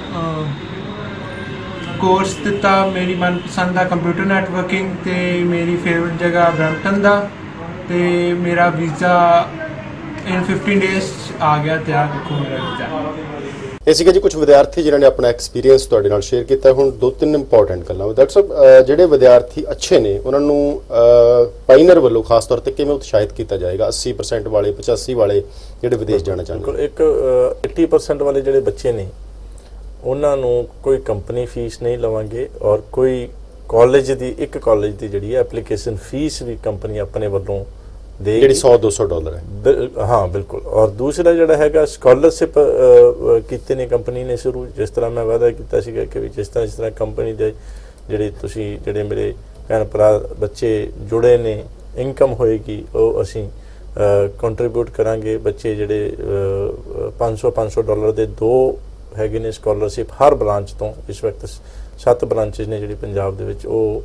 ਕੋਰਸ ਦਿੱਤਾ ਮੇਰੀ ਮਨਪਸੰਦ ਦਾ ਕੰਪਿਊਟਰ ਨੈਟਵਰਕਿੰਗ ਤੇ ਮੇਰੀ ਫੇਵਰਟ ਜਗ੍ਹਾ ਬਰੈਂਪਟਨ ਦਾ ਤੇ ਮੇਰਾ ਵੀਜ਼ਾ ਇਨ ਫਿਫਟੀਨ ਡੇਜ਼ ਆ ਗਿਆ ਤਿਆਰ ਦੇਖੋ ਮੇਰਾ ਵੀਜ਼ਾ। ਇਹ ਸੀਗੇ ਜੀ ਕੁਝ ਵਿਦਿਆਰਥੀ ਜਿਨ੍ਹਾਂ ਨੇ ਆਪਣਾ ਐਕਸਪੀਰੀਅੰਸ ਤੁਹਾਡੇ ਨਾਲ ਸ਼ੇਅਰ ਕੀਤਾ। ਹੁਣ ਦੋ ਤਿੰਨ ਇੰਪੋਰਟੈਂਟ ਗੱਲਾਂ ਡਾਕਟਰ ਸਾਹਿਬ, ਜਿਹੜੇ ਵਿਦਿਆਰਥੀ ਅੱਛੇ ਨੇ ਉਹਨਾਂ ਨੂੰ ਪਾਇਨੀਅਰ ਵੱਲੋਂ ਖਾਸ ਤੌਰ ਤੇ ਕਿਵੇਂ ਉਤਸ਼ਾਹਿਤ ਕੀਤਾ ਜਾਏਗਾ? ਅੱਸੀ ਪਰਸੈਂਟ ਵਾਲੇ, ਪਚਾਸੀ ਵਾਲੇ ਜਿਹੜੇ ਵਿਦੇਸ਼ ਜਾਣਾ ਚਾਹੁੰਦੇ, ਇੱਕ ਅੱਸੀ ਪਰਸੈਂਟ ਵਾਲੇ ਜਿਹੜੇ ਬੱਚੇ ਨੇ ਉਹਨਾਂ ਨੂੰ ਕੋਈ ਕੰਪਨੀ ਫੀਸ ਨਹੀਂ ਲਵਾਂਗੇ ਔਰ ਕੋਈ ਕਾਲਜ ਦੀ ਇੱਕ ਕਾਲਜ ਦੀ ਜਿਹੜੀ ਹੈ ਐਪਲੀਕੇਸ਼ਨ ਫੀਸ ਵੀ ਕੰਪਨੀ ਆਪਣੇ ਵੱਲੋਂ ਦੇ ਜਿਹੜੀ ਸੌ ਦੋ ਸੌ ਡਾਲਰ ਹੈ। ਹਾਂ ਬਿਲਕੁਲ। ਔਰ ਦੂਸਰਾ ਜਿਹੜਾ ਹੈਗਾ ਸਕਾਲਰਸ਼ਿਪ ਕੀਤੇ ਨੇ ਕੰਪਨੀ ਨੇ ਸ਼ੁਰੂ, ਜਿਸ ਤਰ੍ਹਾਂ ਮੈਂ ਵਾਅਦਾ ਕੀਤਾ ਸੀਗਾ ਕਿ ਵੀ ਜਿਸ ਤਰ੍ਹਾਂ ਜਿਸ ਤਰ੍ਹਾਂ ਕੰਪਨੀ ਦੇ ਜਿਹੜੇ ਤੁਸੀਂ ਜਿਹੜੇ ਮੇਰੇ ਭੈਣ ਭਰਾ ਬੱਚੇ ਜੁੜੇ ਨੇ ਇਨਕਮ ਹੋਏਗੀ ਉਹ ਅਸੀਂ ਕੰਟਰੀਬਿਊਟ ਕਰਾਂਗੇ। ਬੱਚੇ ਜਿਹੜੇ ਪੰਜ ਸੌ ਪੰਜ ਸੌ ਡਾਲਰ ਦੇ ਦੋ ਹੈਗੇ ਨੇ ਸਕਾਲਰਸ਼ਿਪ ਹਰ ਬ੍ਰਾਂਚ ਤੋਂ, ਇਸ ਵਕਤ ਸੱਤ ਬ੍ਰਾਂਚਿਸ ਨੇ ਜਿਹੜੀ ਪੰਜਾਬ ਦੇ ਵਿੱਚ, ਉਹ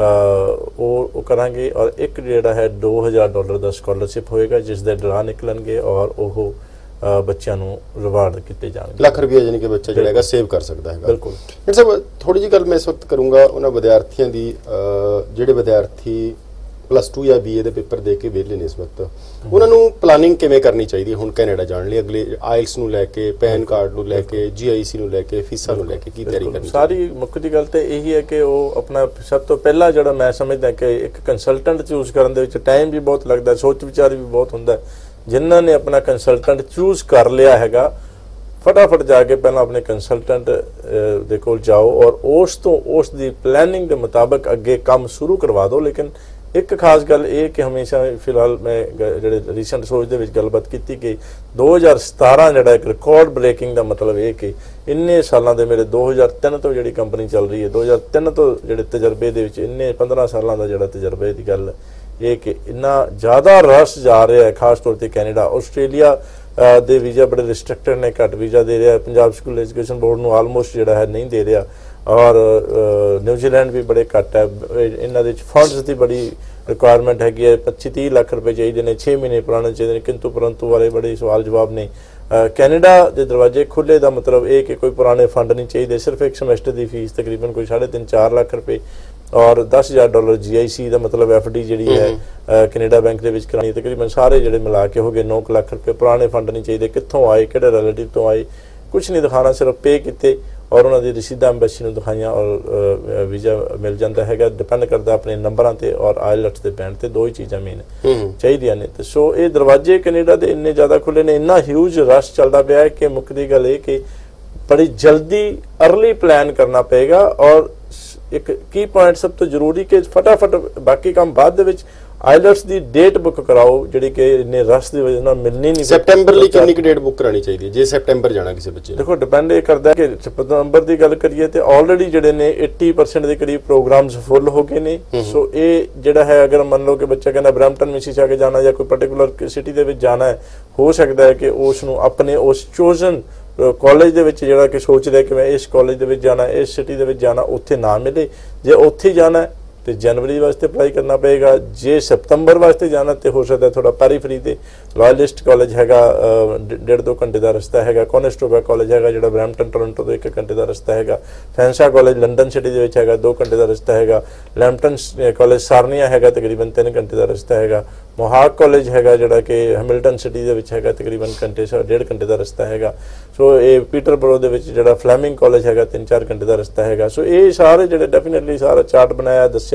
ਉਹ ਕਰਾਂਗੇ। ਔਰ ਇੱਕ ਜਿਹੜਾ ਹੈ ਦੋ ਹਜ਼ਾਰ ਡਾਲਰ ਦਾ ਸਕਾਲਰਸ਼ਿਪ ਹੋਏਗਾ ਜਿਸ ਦੇ ਡਰਾ ਨਿਕਲਣਗੇ ਔਰ ਉਹ ਬੱਚਿਆਂ ਨੂੰ ਰਿਵਾਰਡ ਕੀਤੇ ਜਾਣਗੇ। ਲੱਖ ਰੁਪਏ ਯਾਨੀ ਕਿ ਬੱਚਾ ਜਿਹੜਾ ਹੈਗਾ ਸੇਵ ਕਰ ਸਕਦਾ ਹੈਗਾ। ਬਿਲਕੁਲ। ਡਾਕਟਰ ਸਾਹਿਬ ਥੋੜੀ ਜਿਹੀ ਗੱਲ ਮੈਂ ਇਸ ਵਕਤ ਕਰੂੰਗਾ ਉਹਨਾਂ ਵਿਦਿਆਰਥੀਆਂ ਦੀ ਜਿਹੜੇ ਵਿਦਿਆਰਥੀ ਪਲੱਸ ਟੂ ਜਾਂ ਬੀ ਏ ਦੇ ਪੇਪਰ ਦੇ ਕੇ ਵਿਹਲੇ ਨੇ ਇਸ ਵਕਤ, ਉਹਨਾਂ ਨੂੰ ਪਲਾਨਿੰਗ ਕਿਵੇਂ ਕਰਨੀ ਚਾਹੀਦੀ ਹੈ ਹੁਣ ਕੈਨੇਡਾ ਜਾਣ ਲਈ? ਅਗਲੇ ਆਇਲਸ ਨੂੰ ਲੈ ਕੇ, ਪੈਨ ਕਾਰਡ ਨੂੰ ਲੈ ਕੇ, ਜੀ ਆਈ ਸੀ ਨੂੰ ਲੈ ਕੇ, ਫੀਸਾਂ ਨੂੰ ਲੈ ਕੇ ਕੀ ਤਿਆਰੀ ਕਰਨੀ? ਸਾਰੀ ਮੁੱਖ ਦੀ ਗੱਲ ਤੇ ਇਹੀ ਹੈ ਕਿ ਉਹ ਆਪਣਾ ਸਭ ਤੋਂ ਪਹਿਲਾਂ ਜਿਹੜਾ ਮੈਂ ਸਮਝਦਾ ਕਿ ਇੱਕ ਕੰਸਲਟੈਂਟ ਚੂਜ਼ ਕਰਨ ਦੇ ਵਿੱਚ ਟਾਈਮ ਵੀ ਬਹੁਤ ਲੱਗਦਾ, ਸੋਚ ਵਿਚਾਰ ਵੀ ਬਹੁਤ ਹੁੰਦਾ। ਜਿਨ੍ਹਾਂ ਨੇ ਆਪਣਾ ਕੰਸਲਟੈਂਟ ਚੂਜ਼ ਕਰ ਲਿਆ ਹੈਗਾ ਫਟਾਫਟ ਜਾ ਕੇ ਪਹਿਲਾਂ ਆਪਣੇ ਕੰਸਲਟੈਂਟ ਦੇ ਕੋਲ ਜਾਓ ਔਰ ਉਸ ਤੋਂ ਉਸ ਦੀ ਪਲੈਨਿੰਗ ਦੇ ਮੁਤਾਬਕ ਅੱਗੇ ਕੰਮ ਸ਼ੁਰੂ ਕਰਵਾ ਦਿਓ। ਲੇਕਿਨ ਇੱਕ ਖਾਸ ਗੱਲ ਇਹ ਕਿ ਹਮੇਸ਼ਾ ਫਿਲਹਾਲ ਮੈਂ ਜਿਹੜੇ ਰੀਸੈਂਟ ਸੋਚ ਦੇ ਵਿੱਚ ਗੱਲਬਾਤ ਕੀਤੀ ਕਿ ਦੋ ਹਜ਼ਾਰ ਸਤਾਰਾਂ ਜਿਹੜਾ ਇੱਕ ਰਿਕਾਰਡ ਬ੍ਰੇਕਿੰਗ ਦਾ ਮਤਲਬ ਇਹ ਕਿ ਇੰਨੇ ਸਾਲਾਂ ਦੇ ਮੇਰੇ ਦੋ ਹਜ਼ਾਰ ਤਿੰਨ ਤੋਂ ਜਿਹੜੀ ਕੰਪਨੀ ਚੱਲ ਰਹੀ ਹੈ, ਦੋ ਹਜ਼ਾਰ ਤਿੰਨ ਤੋਂ ਜਿਹੜੇ ਤਜਰਬੇ ਦੇ ਵਿੱਚ ਇੰਨੇ ਪੰਦਰਾਂ ਸਾਲਾਂ ਦਾ ਜਿਹੜਾ ਤਜਰਬੇ ਦੀ ਗੱਲ ਇਹ ਕਿ ਇੰਨਾ ਜ਼ਿਆਦਾ ਰਸ਼ ਜਾ ਰਿਹਾ ਹੈ ਖਾਸ ਤੌਰ ਤੇ ਕੈਨੇਡਾ। ਆਸਟ੍ਰੇਲੀਆ ਦੇ ਵੀਜ਼ਾ ਬੜੇ ਰਿਸਟ੍ਰਿਕਟਡ ਨੇ, ਘੱਟ ਵੀਜ਼ਾ ਦੇ ਰਿਹਾ। ਪੰਜਾਬ ਸਕੂਲ ਐਜੂਕੇਸ਼ਨ ਬੋਰਡ ਨੂੰ ਆਲਮੋਸਟ ਜਿਹੜਾ ਹੈ ਨਹੀਂ ਦੇ ਰਿਹਾ ਔਰ ਨਿਊਜ਼ੀਲੈਂਡ ਵੀ ਬੜੇ ਘੱਟ ਹੈ। ਇਹਨਾਂ ਦੇ ਵਿੱਚ ਫੰਡਸ ਦੀ ਬੜੀ ਰਿਕੁਆਇਰਮੈਂਟ ਹੈਗੀ ਹੈ, ਪੱਚੀ ਤੀਹ ਲੱਖ ਰੁਪਏ ਚਾਹੀਦੇ ਨੇ, ਛੇ ਮਹੀਨੇ ਪੁਰਾਣੇ ਚਾਹੀਦੇ ਨੇ, ਕਿੰਤੂ ਪਰੰਤੂ ਵਾਲੇ ਬੜੇ ਸਵਾਲ ਜਵਾਬ ਨੇ। ਕੈਨੇਡਾ ਦੇ ਦਰਵਾਜ਼ੇ ਖੁੱਲੇ ਦਾ ਮਤਲਬ ਇਹ ਕਿ ਕੋਈ ਪੁਰਾਣੇ ਫੰਡ ਨਹੀਂ ਚਾਹੀਦੇ, ਸਿਰਫ ਇੱਕ ਸਮੈਸਟਰ ਦੀ ਫੀਸ ਤਕਰੀਬਨ ਕੋਈ ਸਾਢੇ ਤਿੰਨ ਚਾਰ ਲੱਖ ਰੁਪਏ ਔਰ ਦਸ ਹਜ਼ਾਰ ਡਾਲਰ ਜੀ ਆਈ ਸੀ ਦਾ ਮਤਲਬ ਐਫ ਡੀ ਜਿਹੜੀ ਹੈ ਕੈਨੇਡਾ ਬੈਂਕ ਦੇ ਵਿੱਚ ਕਰਾਉਣੀ, ਤਕਰੀਬਨ ਸਾਰੇ ਜਿਹੜੇ ਮਿਲਾ ਕੇ ਹੋ ਗਏ ਨੌ ਲੱਖ ਰੁਪਏ। ਪੁਰਾਣੇ ਫੰਡ ਨਹੀਂ ਚਾਹੀਦੇ, ਕਿੱਥੋਂ ਆਏ, ਕਿਹੜੇ ਰਿਲੇਟਿਵ ਤੋਂ ਆਏ, ਕੁਛ ਨਹੀਂ ਦਿਖਾਣਾ, ਸਿਰਫ ਪੇ ਕੀਤੇ ਔਰ ਉਹਨਾਂ ਦੀ ਰਸੀਦਾਂ ਐਮਬੈਸੀ ਨੂੰ ਦਿਖਾਈਆਂ ਔਰ ਵੀਜ਼ਾ ਮਿਲ ਜਾਂਦਾ ਹੈਗਾ। ਡਿਪੈਂਡ ਕਰਦਾ ਆਪਣੇ ਨੰਬਰਾਂ ਤੇ ਔਰ ਆਇਲਟਸ ਦੇ ਬੈਂਡ ਤੇ, ਦੋ ਹੀ ਚੀਜ਼ਾਂ ਮੇਨ ਚਾਹੀਦੀਆਂ ਨੇ। ਤੇ ਸੋ ਇਹ ਦਰਵਾਜ਼ੇ ਕੈਨੇਡਾ ਦੇ ਇੰਨੇ ਜ਼ਿਆਦਾ ਖੁੱਲੇ ਨੇ, ਇੰਨਾ ਹਿਊਜ ਰਸ਼ ਚੱਲਦਾ ਪਿਆ ਹੈ ਕਿ ਮੁੱਖ ਦੀ ਗੱਲ ਇਹ ਕਿ ਬੜੀ ਜਲਦੀ ਅਰਲੀ ਪਲਾਨ ਕਰਨਾ ਪਏਗਾ। ਔਰ ਇੱਕ ਕੀ ਪੁਆਇੰਟ ਸਭ ਤੋਂ ਜ਼ਰੂਰੀ ਕਿ ਫਟਾਫਟ ਬਾਕੀ ਕੰਮ ਬਾਅਦ ਦੇ ਵਿੱਚ ਆਇਲਟਸ ਦੀ ਡੇਟ ਬੁੱਕ ਕਰਾਓ ਜਿਹੜੀ ਕਿ ਇੰਨੇ ਰਸ਼ ਦੀ ਵਜ੍ਹਾ ਨਾਲ ਮਿਲਣੀ ਨਹੀਂ। ਸੈਪਟੈਂਬਰ ਲਈ ਕਿੰਨੀ ਕੁ ਡੇਟ ਬੁੱਕ ਕਰਾਣੀ ਚਾਹੀਦੀ ਹੈ ਜੇ ਸੈਪਟੈਂਬਰ ਜਾਣਾ ਕਿਸੇ ਬੱਚੇ ਨੇ? ਦੇਖੋ ਡਿਪੈਂਡ ਇਹ ਕਰਦਾ ਕਿ ਸਤੰਬਰ ਦੀ ਗੱਲ ਕਰੀਏ ਤੇ ਆਲਰੇਡੀ ਜਿਹੜੇ ਨੇ अस्सी परसेंट ਦੇ ਕਰੀਬ ਪ੍ਰੋਗਰਾਮਸ ਫੁੱਲ ਹੋ ਗਏ ਨੇ। ਸੋ ਇਹ ਜਿਹੜਾ ਹੈ ਅਗਰ ਮੰਨ ਲਓ ਕਿ ਬੱਚਾ ਕਹਿੰਦਾ ਬਰੈਂਪਟਨ ਮਿਸੀਸਾਗਾ ਜਾਣਾ ਜਾਂ ਕੋਈ ਪਾਰਟਿਕੂਲਰ ਸਿਟੀ ਦੇ ਵਿੱਚ ਜਾਣਾ ਹੈ, ਹੋ ਸਕਦਾ ਹੈ ਕਿ ਉਸ ਨੂੰ ਆਪਣੇ ਉਸ ਚੋਜ਼ਨ ਕਾਲਜ ਦੇ ਵਿੱਚ ਜਿਹੜਾ ਕਿ ਸੋਚ ਰਿਹਾ ਕਿ ਮੈਂ ਇਸ ਕਾਲਜ ਦੇ ਵਿੱਚ ਜਾਣਾ, ਇਸ ਸਿਟੀ ਦੇ ਵਿੱਚ ਜਾਣਾ, ਉੱਥੇ ਨਾ ਮਿਲੇ। ਜੇ ਉੱਥੇ ਜਾਣਾ ਤੇ ਜਨਵਰੀ ਵਾਸਤੇ ਅਪਲਾਈ ਕਰਨਾ ਪਏਗਾ, ਜੇ ਸਤੰਬਰ ਵਾਸਤੇ ਜਾਣਾ ਤੇ ਹੋ ਸਕਦਾ ਥੋੜਾ ਪੈਰੀਫਰੀ ਤੇ ਲਾਇਲਿਸਟ ਕਾਲਜ ਹੈਗਾ, ਡੇਢ ਦੋ ਘੰਟੇ ਦਾ ਰਸਤਾ ਹੈਗਾ। ਕੋਨਸਟੋਗਾ ਕਾਲਜ ਹੈਗਾ ਜਿਹੜਾ ਬਰੈਂਪਟਨ ਟੋਰਾਂਟੋ ਤੋਂ ਇੱਕ ਘੰਟੇ ਦਾ ਰਸਤਾ ਹੈਗਾ। ਫੈਂਸਾ ਕਾਲਜ ਲੰਡਨ ਸਿਟੀ ਦੇ ਵਿੱਚ ਹੈਗਾ, ਦੋ ਘੰਟੇ ਦਾ ਰਸਤਾ ਹੈਗਾ। ਲੈਂਪਟਨ ਕਾਲਜ ਸਾਰਨੀਆ ਹੈਗਾ, ਤਕਰੀਬਨ ਤਿੰਨ ਘੰਟੇ ਦਾ ਰਸਤਾ ਹੈਗਾ। ਮੋਹਾਕ ਕਾਲਜ ਹੈਗਾ ਜਿਹੜਾ ਕਿ ਹੈਮਿਲਟਨ ਸਿਟੀ ਦੇ ਵਿੱਚ ਹੈਗਾ, ਤਕਰੀਬਨ ਘੰਟੇ ਡੇਢ ਘੰਟੇ ਦਾ ਰਸਤਾ ਹੈਗਾ। ਸੋ ਇਹ ਪੀਟਰਬਰੋ ਦੇ ਵਿੱਚ ਜਿਹੜਾ ਫਲੈਮਿੰਗ ਕਾਲਜ ਹੈਗਾ, ਤਿੰਨ ਚਾਰ ਘੰਟੇ ਦਾ ਰਸਤਾ ਹੈਗਾ। ਸੋ ਇਹ ਸਾਰੇ ਜਿਹੜੇ ਡੈਫੀਨਿਟਲੀ ਸਾਰਾ ਚਾਰਟ ਬਣਾਇਆ ਦੱਸਿਆ।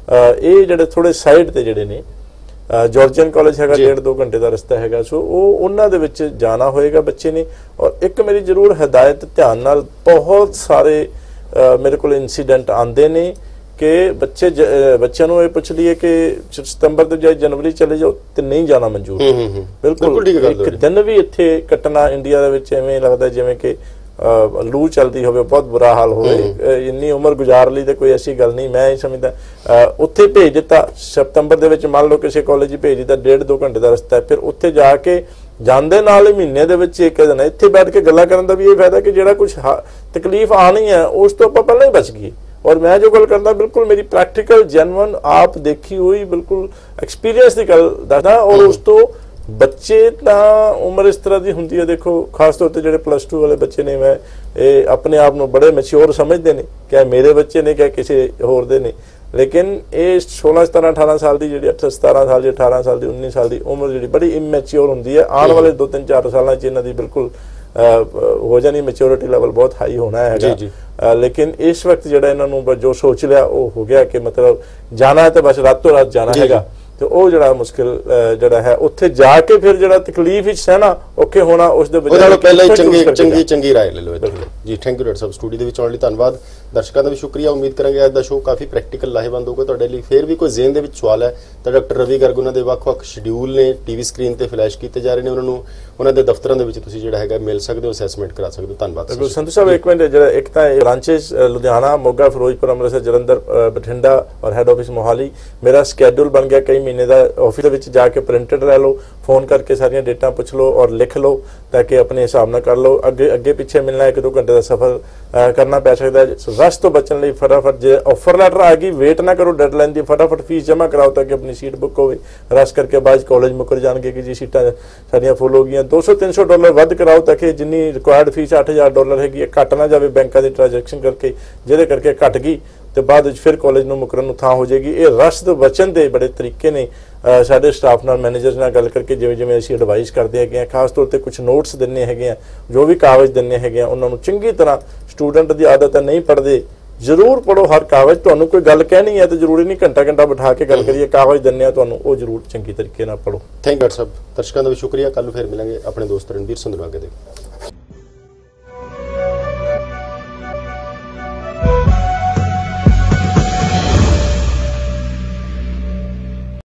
ਇਹ ਜਿਹੜੇ ਥੋੜੇ ਸਾਈਡ ਤੇ ਜਿਹੜੇ ਨੇ ਜਾਰਜੀਅਨ ਕਾਲਜ ਹੈਗਾ, ਡੇਢ ਦੋ ਘੰਟੇ ਦਾ ਰਸਤਾ ਹੈਗਾ। ਸੋ ਉਹ ਉਹਨਾਂ ਦੇ ਵਿੱਚ ਜਾਣਾ ਹੋਏਗਾ ਬੱਚੇ ਨੇ। ਔਰ ਇੱਕ ਮੇਰੀ ਜ਼ਰੂਰ ਹਦਾਇਤ, ਧਿਆਨ ਨਾਲ, ਬਹੁਤ ਸਾਰੇ ਮੇਰੇ ਕੋਲ ਇਨਸੀਡੈਂਟ ਆਉਂਦੇ ਨੇ ਕਿ ਬੱਚੇ ਬੱਚਿਆਂ ਨੂੰ ਇਹ ਪੁੱਛ ਲਈਏ ਕਿ ਸਤੰਬਰ ਤੋਂ ਜਾਂ ਜਨਵਰੀ ਚਲੇ ਜਾਓ ਤੇ ਨਹੀਂ ਜਾਣਾ ਮਨਜ਼ੂਰ। ਬਿਲਕੁਲ ਇੱਕ ਦਿਨ ਵੀ ਇੱਥੇ ਕੱਟਣਾ ਇੰਡੀਆ ਦੇ ਵਿੱਚ ਐਵੇਂ ਲੱਗਦਾ ਜਿਵੇਂ ਕਿ ਲੂ ਚੱਲਦੀ ਹੋਵੇ, ਬਹੁਤ ਬੁਰਾ ਹਾਲ ਹੋਵੇ। ਇੰਨੀ ਉਮਰ ਗੁਜ਼ਾਰ ਲਈ ਤੇ ਕੋਈ ਐਸੀ ਗੱਲ ਨਹੀਂ। ਮੈਂ ਇਹ ਸਮਝਦਾ ਉੱਥੇ ਭੇਜ ਦਿੱਤਾ ਸਤੰਬਰ ਦੇ ਵਿੱਚ, ਮੰਨ ਲਓ ਕਿਸੇ ਕਾਲਜ ਹੀ ਭੇਜ ਦਿੱਤਾ, ਡੇਢ ਦੋ ਘੰਟੇ ਦਾ ਰਸਤਾ ਹੈ, ਫਿਰ ਉੱਥੇ ਜਾ ਕੇ ਜਾਂਦੇ ਨਾਲ ਹੀ ਮਹੀਨੇ ਦੇ ਵਿੱਚ ਇੱਕ ਦਿਨ ਇੱਥੇ ਬੈਠ ਕੇ ਗੱਲਾਂ ਕਰਨ ਦਾ ਵੀ ਇਹ ਫਾਇਦਾ ਕਿ ਜਿਹੜਾ ਕੁਝ ਤਕਲੀਫ ਆਣੀ ਹੈ ਉਸ ਤੋਂ ਆਪਾਂ ਪਹਿਲਾਂ ਹੀ ਬਚ ਗਏ। ਔਰ ਮੈਂ ਜੋ ਗੱਲ ਕਰਦਾ ਬਿਲਕੁਲ ਮੇਰੀ ਪ੍ਰੈਕਟੀਕਲ ਜੈਨੂਅਨ ਆਪ ਦੇਖੀ ਹੋਈ ਬਿਲਕੁਲ ਐਕਸਪੀਰੀਅੰਸ ਦੀ ਗੱਲ ਦੱਸਦਾ। ਔਰ ਉਸ ਤੋਂ ਬੱਚੇ ਤਾਂ ਉਮਰ ਇਸ ਤਰ੍ਹਾਂ ਦੀ ਹੁੰਦੀ ਹੈ, ਦੇਖੋ ਖਾਸ ਤੌਰ ਤੇ ਜਿਹੜੇ ਪਲੱਸ ਟੂ ਵਾਲੇ ਬੱਚੇ ਨੇ, ਮੈਂ ਇਹ ਆਪਣੇ ਆਪ ਨੂੰ ਬੜੇ ਮੈਚਿਓਰ ਸਮਝਦੇ ਨੇ ਕਿ ਮੇਰੇ ਬੱਚੇ ਨੇ ਕਿ ਕਿਸੇ ਹੋਰ ਦੇ ਨੇ। ਲੇਕਿਨ ਇਹ ਸੋਲਾਂ ਸਤਾਰਾਂ ਅਠਾਰਾਂ ਸਾਲ ਦੀ ਜਿਹੜੀ ਅੱਠ ਸਤਾਰਾਂ ਸਾਲ ਦੀ ਅਠਾਰਾਂ ਸਾਲ ਦੀ ਉੱਨੀ ਸਾਲ ਦੀ ਉਮਰ ਜਿਹੜੀ ਬੜੀ ਇਮੈਚਿਓਰ ਹੁੰਦੀ ਹੈ। ਆਉਣ ਵਾਲੇ ਦੋ ਤਿੰਨ ਚਾਰ ਸਾਲਾਂ 'ਚ ਇਹਨਾਂ ਦੀ ਬਿਲਕੁਲ ਹੋ ਜਾਣੀ, ਮੈਚਿਓਰਿਟੀ ਲੈਵਲ ਬਹੁਤ ਹਾਈ ਹੋਣਾ ਹੈਗਾ। ਲੇਕਿਨ ਇਸ ਵਕਤ ਜਿਹੜਾ ਇਹਨਾਂ ਨੂੰ ਜੋ ਸੋਚ ਲਿਆ ਉਹ ਹੋ ਗਿਆ ਕਿ ਮਤਲਬ ਜਾਣਾ ਹੈ ਤਾਂ ਬਸ ਰਾਤੋਂ ਰਾਤ ਜਾਣਾ ਹੈਗਾ। ਤੇ ਉਹ ਜਿਹੜਾ ਮੁਸ਼ਕਿਲ ਜਿਹੜਾ ਹੈ ਉੱਥੇ ਜਾ ਕੇ ਫਿਰ ਜਿਹੜਾ ਤਕਲੀਫ ਵਿੱਚ ਸਹਿਣਾ ਔਖੇ ਹੋਣਾ, ਉਸ ਦੇ ਬਜਾਏ ਪਹਿਲਾਂ ਹੀ ਚੰਗੀ ਚੰਗੀ ਚੰਗੀ ਰਾਏ ਲੈ ਲਓ। ਜੀ ਥੈਂਕ ਯੂ ਡਾਕਟਰ ਸਾਹਿਬ, ਸਟੂਡੀਓ ਦੇ ਵਿੱਚ ਆਉਣ ਲਈ ਧੰਨਵਾਦ। ਦਰਸ਼ਕਾਂ ਦਾ ਵੀ ਸ਼ੁਕਰੀਆ। ਉਮੀਦ ਕਰਾਂਗੇ ਅੱਜ ਦਾ ਸ਼ੋਅ ਕਾਫੀ ਪ੍ਰੈਕਟੀਕਲ ਲਾਹੇਵੰਦ ਹੋਊਗਾ ਤੁਹਾਡੇ ਲਈ। ਫਿਰ ਵੀ ਕੋਈ ਜ਼ੇਨ ਦੇ ਵਿੱਚ ਸਵਾਲ ਹੈ ਤਾਂ ਡਾਕਟਰ ਰਵੀ ਗਰਗ ਉਹਨਾਂ ਦੇ ਵੱਖ-ਵੱਖ ਸ਼ਡਿਊਲ ਨੇ ਟੀਵੀ ਸਕਰੀਨ ਤੇ ਫਲੈਸ਼ ਕੀਤੇ ਜਾ ਰਹੇ ਨੇ, ਉਹਨਾਂ ਨੂੰ ਉਹਨਾਂ ਦੇ ਦਫ਼ਤਰਾਂ ਦੇ ਵਿੱਚ ਤੁਸੀਂ ਜਿਹੜਾ ਹੈਗਾ ਮਿਲ ਸਕਦੇ ਹੋ, ਅਸੈਸਮੈਂਟ ਕਰਾ ਸਕਦੇ ਹੋ। ਧੰਨਵਾਦ ਸੰਧੂ ਸਾਹਿਬ। ਇੱਕ ਮਿੰਟ, ਜਿਹੜਾ ਇੱਕ ਤਾਂ ਬ੍ਰਾਂਚੇਸ ਲੁਧਿਆਣਾ, ਮੋਗਾ, ਫਿਰੋਜ਼ਪੁਰ, ਅੰਮ੍ਰਿਤਸਰ, ਜਲੰਧਰ, ਬਠਿੰਡਾ ਔਰ ਹੈਡ ਆਫਿਸ ਮੋਹਾਲੀ। ਮੇਰਾ ਸਕੈਡਿਊਲ ਬਣ ਗਿਆ ਕਈ ਮਹੀਨੇ ਦਾ, ਆਫਿਸ ਦੇ ਵਿੱਚ ਜਾ ਕੇ ਪ੍ਰਿੰਟਡ ਲੈ ਲਓ, ਫੋਨ ਕਰਕੇ ਸਾਰੀਆਂ ਡੇਟਾਂ ਪੁੱਛ ਲਓ ਔਰ ਲਿਖ ਲਓ ਤਾਂ ਕਿ ਆਪਣੇ ਹਿਸਾਬ ਨਾਲ ਕਰ ਲਓ। ਅੱਗੇ ਅੱਗੇ ਪਿੱਛੇ ਮਿਲਣਾ ਇੱਕ ਦੋ ਘੰਟੇ ਦਾ ਸਫ਼ਰ ਕਰਨਾ ਪੈ ਸਕਦਾ ਹੈ। ਰਸ਼ ਤੋਂ ਬਚਣ ਲਈ ਫਟਾਫਟ ਜੇ ਆਫਰ ਲੈਟਰ ਆ ਗਈ, ਵੇਟ ਨਾ ਕਰੋ ਡੈਡਲਾਈਨ ਦੀ, ਫਟਾਫਟ ਫੀਸ ਜਮ੍ਹਾਂ ਕਰਾਓ ਤਾਂ ਕਿ ਆਪਣੀ ਸੀਟ ਬੁੱਕ ਹੋਵੇ। ਰਸ਼ ਕਰਕੇ ਬਾਅਦ ਕਾਲਜ ਮੁੱਕਰ ਜਾਣਗੇ ਕਿ ਜੀ ਸੀਟਾਂ ਸਾਡੀਆਂ ਫੁੱਲ ਹੋ ਗਈਆਂ। ਦੋ ਸੌ ਤਿੰਨ ਸੌ ਡਾਲਰ ਵੱਧ ਕਰਾਓ ਤਾਂ ਕਿ ਜਿੰਨੀ ਰਿਕੁਆਇਰਡ ਫੀਸ ਅੱਠ ਹਜ਼ਾਰ ਡਾਲਰ ਹੈਗੀ ਹੈ ਘੱਟ ਨਾ ਜਾਵੇ ਬੈਂਕਾਂ ਦੀ ਟ੍ਰਾਂਜੈਕਸ਼ਨ ਕਰਕੇ, ਜਿਹਦੇ ਕਰਕੇ ਘੱਟ ਗਈ ਤੇ ਬਾਅਦ ਵਿੱਚ ਫਿਰ ਕਾਲਜ ਨੂੰ ਮੁਕਰਨ ਨੂੰ ਥਾਂ ਹੋ ਜਾਏਗੀ। ਇਹ ਰਸ਼ ਤੋਂ ਬਚਣ ਦੇ ਬੜੇ ਤਰੀਕੇ ਨੇ। ਸਾਡੇ ਸਟਾਫ ਨਾਲ, ਮੈਨੇਜਰ ਨਾਲ ਗੱਲ ਕਰਕੇ ਜਿਵੇਂ ਜਿਵੇਂ ਅਸੀਂ ਐਡਵਾਈਸ ਕਰਦੇ ਹੈਗੇ ਆ, ਖਾਸ ਤੌਰ ਤੇ ਕੁਝ ਨੋਟਸ ਦਿੰਨੇ ਹੈਗੇ ਆ, ਜੋ ਵੀ ਕਾਗਜ਼ ਦਿੰਨੇ ਹੈਗੇ ਆ ਉਹਨਾਂ ਨੂੰ ਚੰਗੀ ਤਰ੍ਹਾਂ, ਸਟੂਡੈਂਟ ਦੀ ਆਦਤ ਹੈ ਨਹੀਂ ਪੜ੍ਹਦੇ, ਜ਼ਰੂਰ ਪੜ੍ਹੋ ਹਰ ਕਾਗਜ਼। ਤੁਹਾਨੂੰ ਕੋਈ ਗੱਲ ਕਹਿਣੀ ਹੈ ਤਾਂ ਜ਼ਰੂਰੀ ਨਹੀਂ ਘੰਟਾ ਘੰਟਾ ਬਿਠਾ ਕੇ ਗੱਲ ਕਰੀਏ, ਕਾਗਜ਼ ਦਿੰਨੇ ਆ ਤੁਹਾਨੂੰ, ਉਹ ਜ਼ਰੂਰ ਚੰਗੀ ਤਰੀਕੇ ਨਾਲ ਪੜ੍ਹੋ। ਥੈਂਕ ਯੂ ਡਾਕਟਰ ਸਾਹਿਬ। ਦਰਸ਼ਕਾਂ ਦਾ ਵੀ ਸ਼ੁਕਰੀਆ। ਕੱਲ੍ਹ ਨੂੰ ਫਿਰ ਮਿਲਾਂਗੇ ਆਪਣੇ ਦੋਸਤ ਰਣਵੀਰ ਸੰਧੂ ਨਾਲ।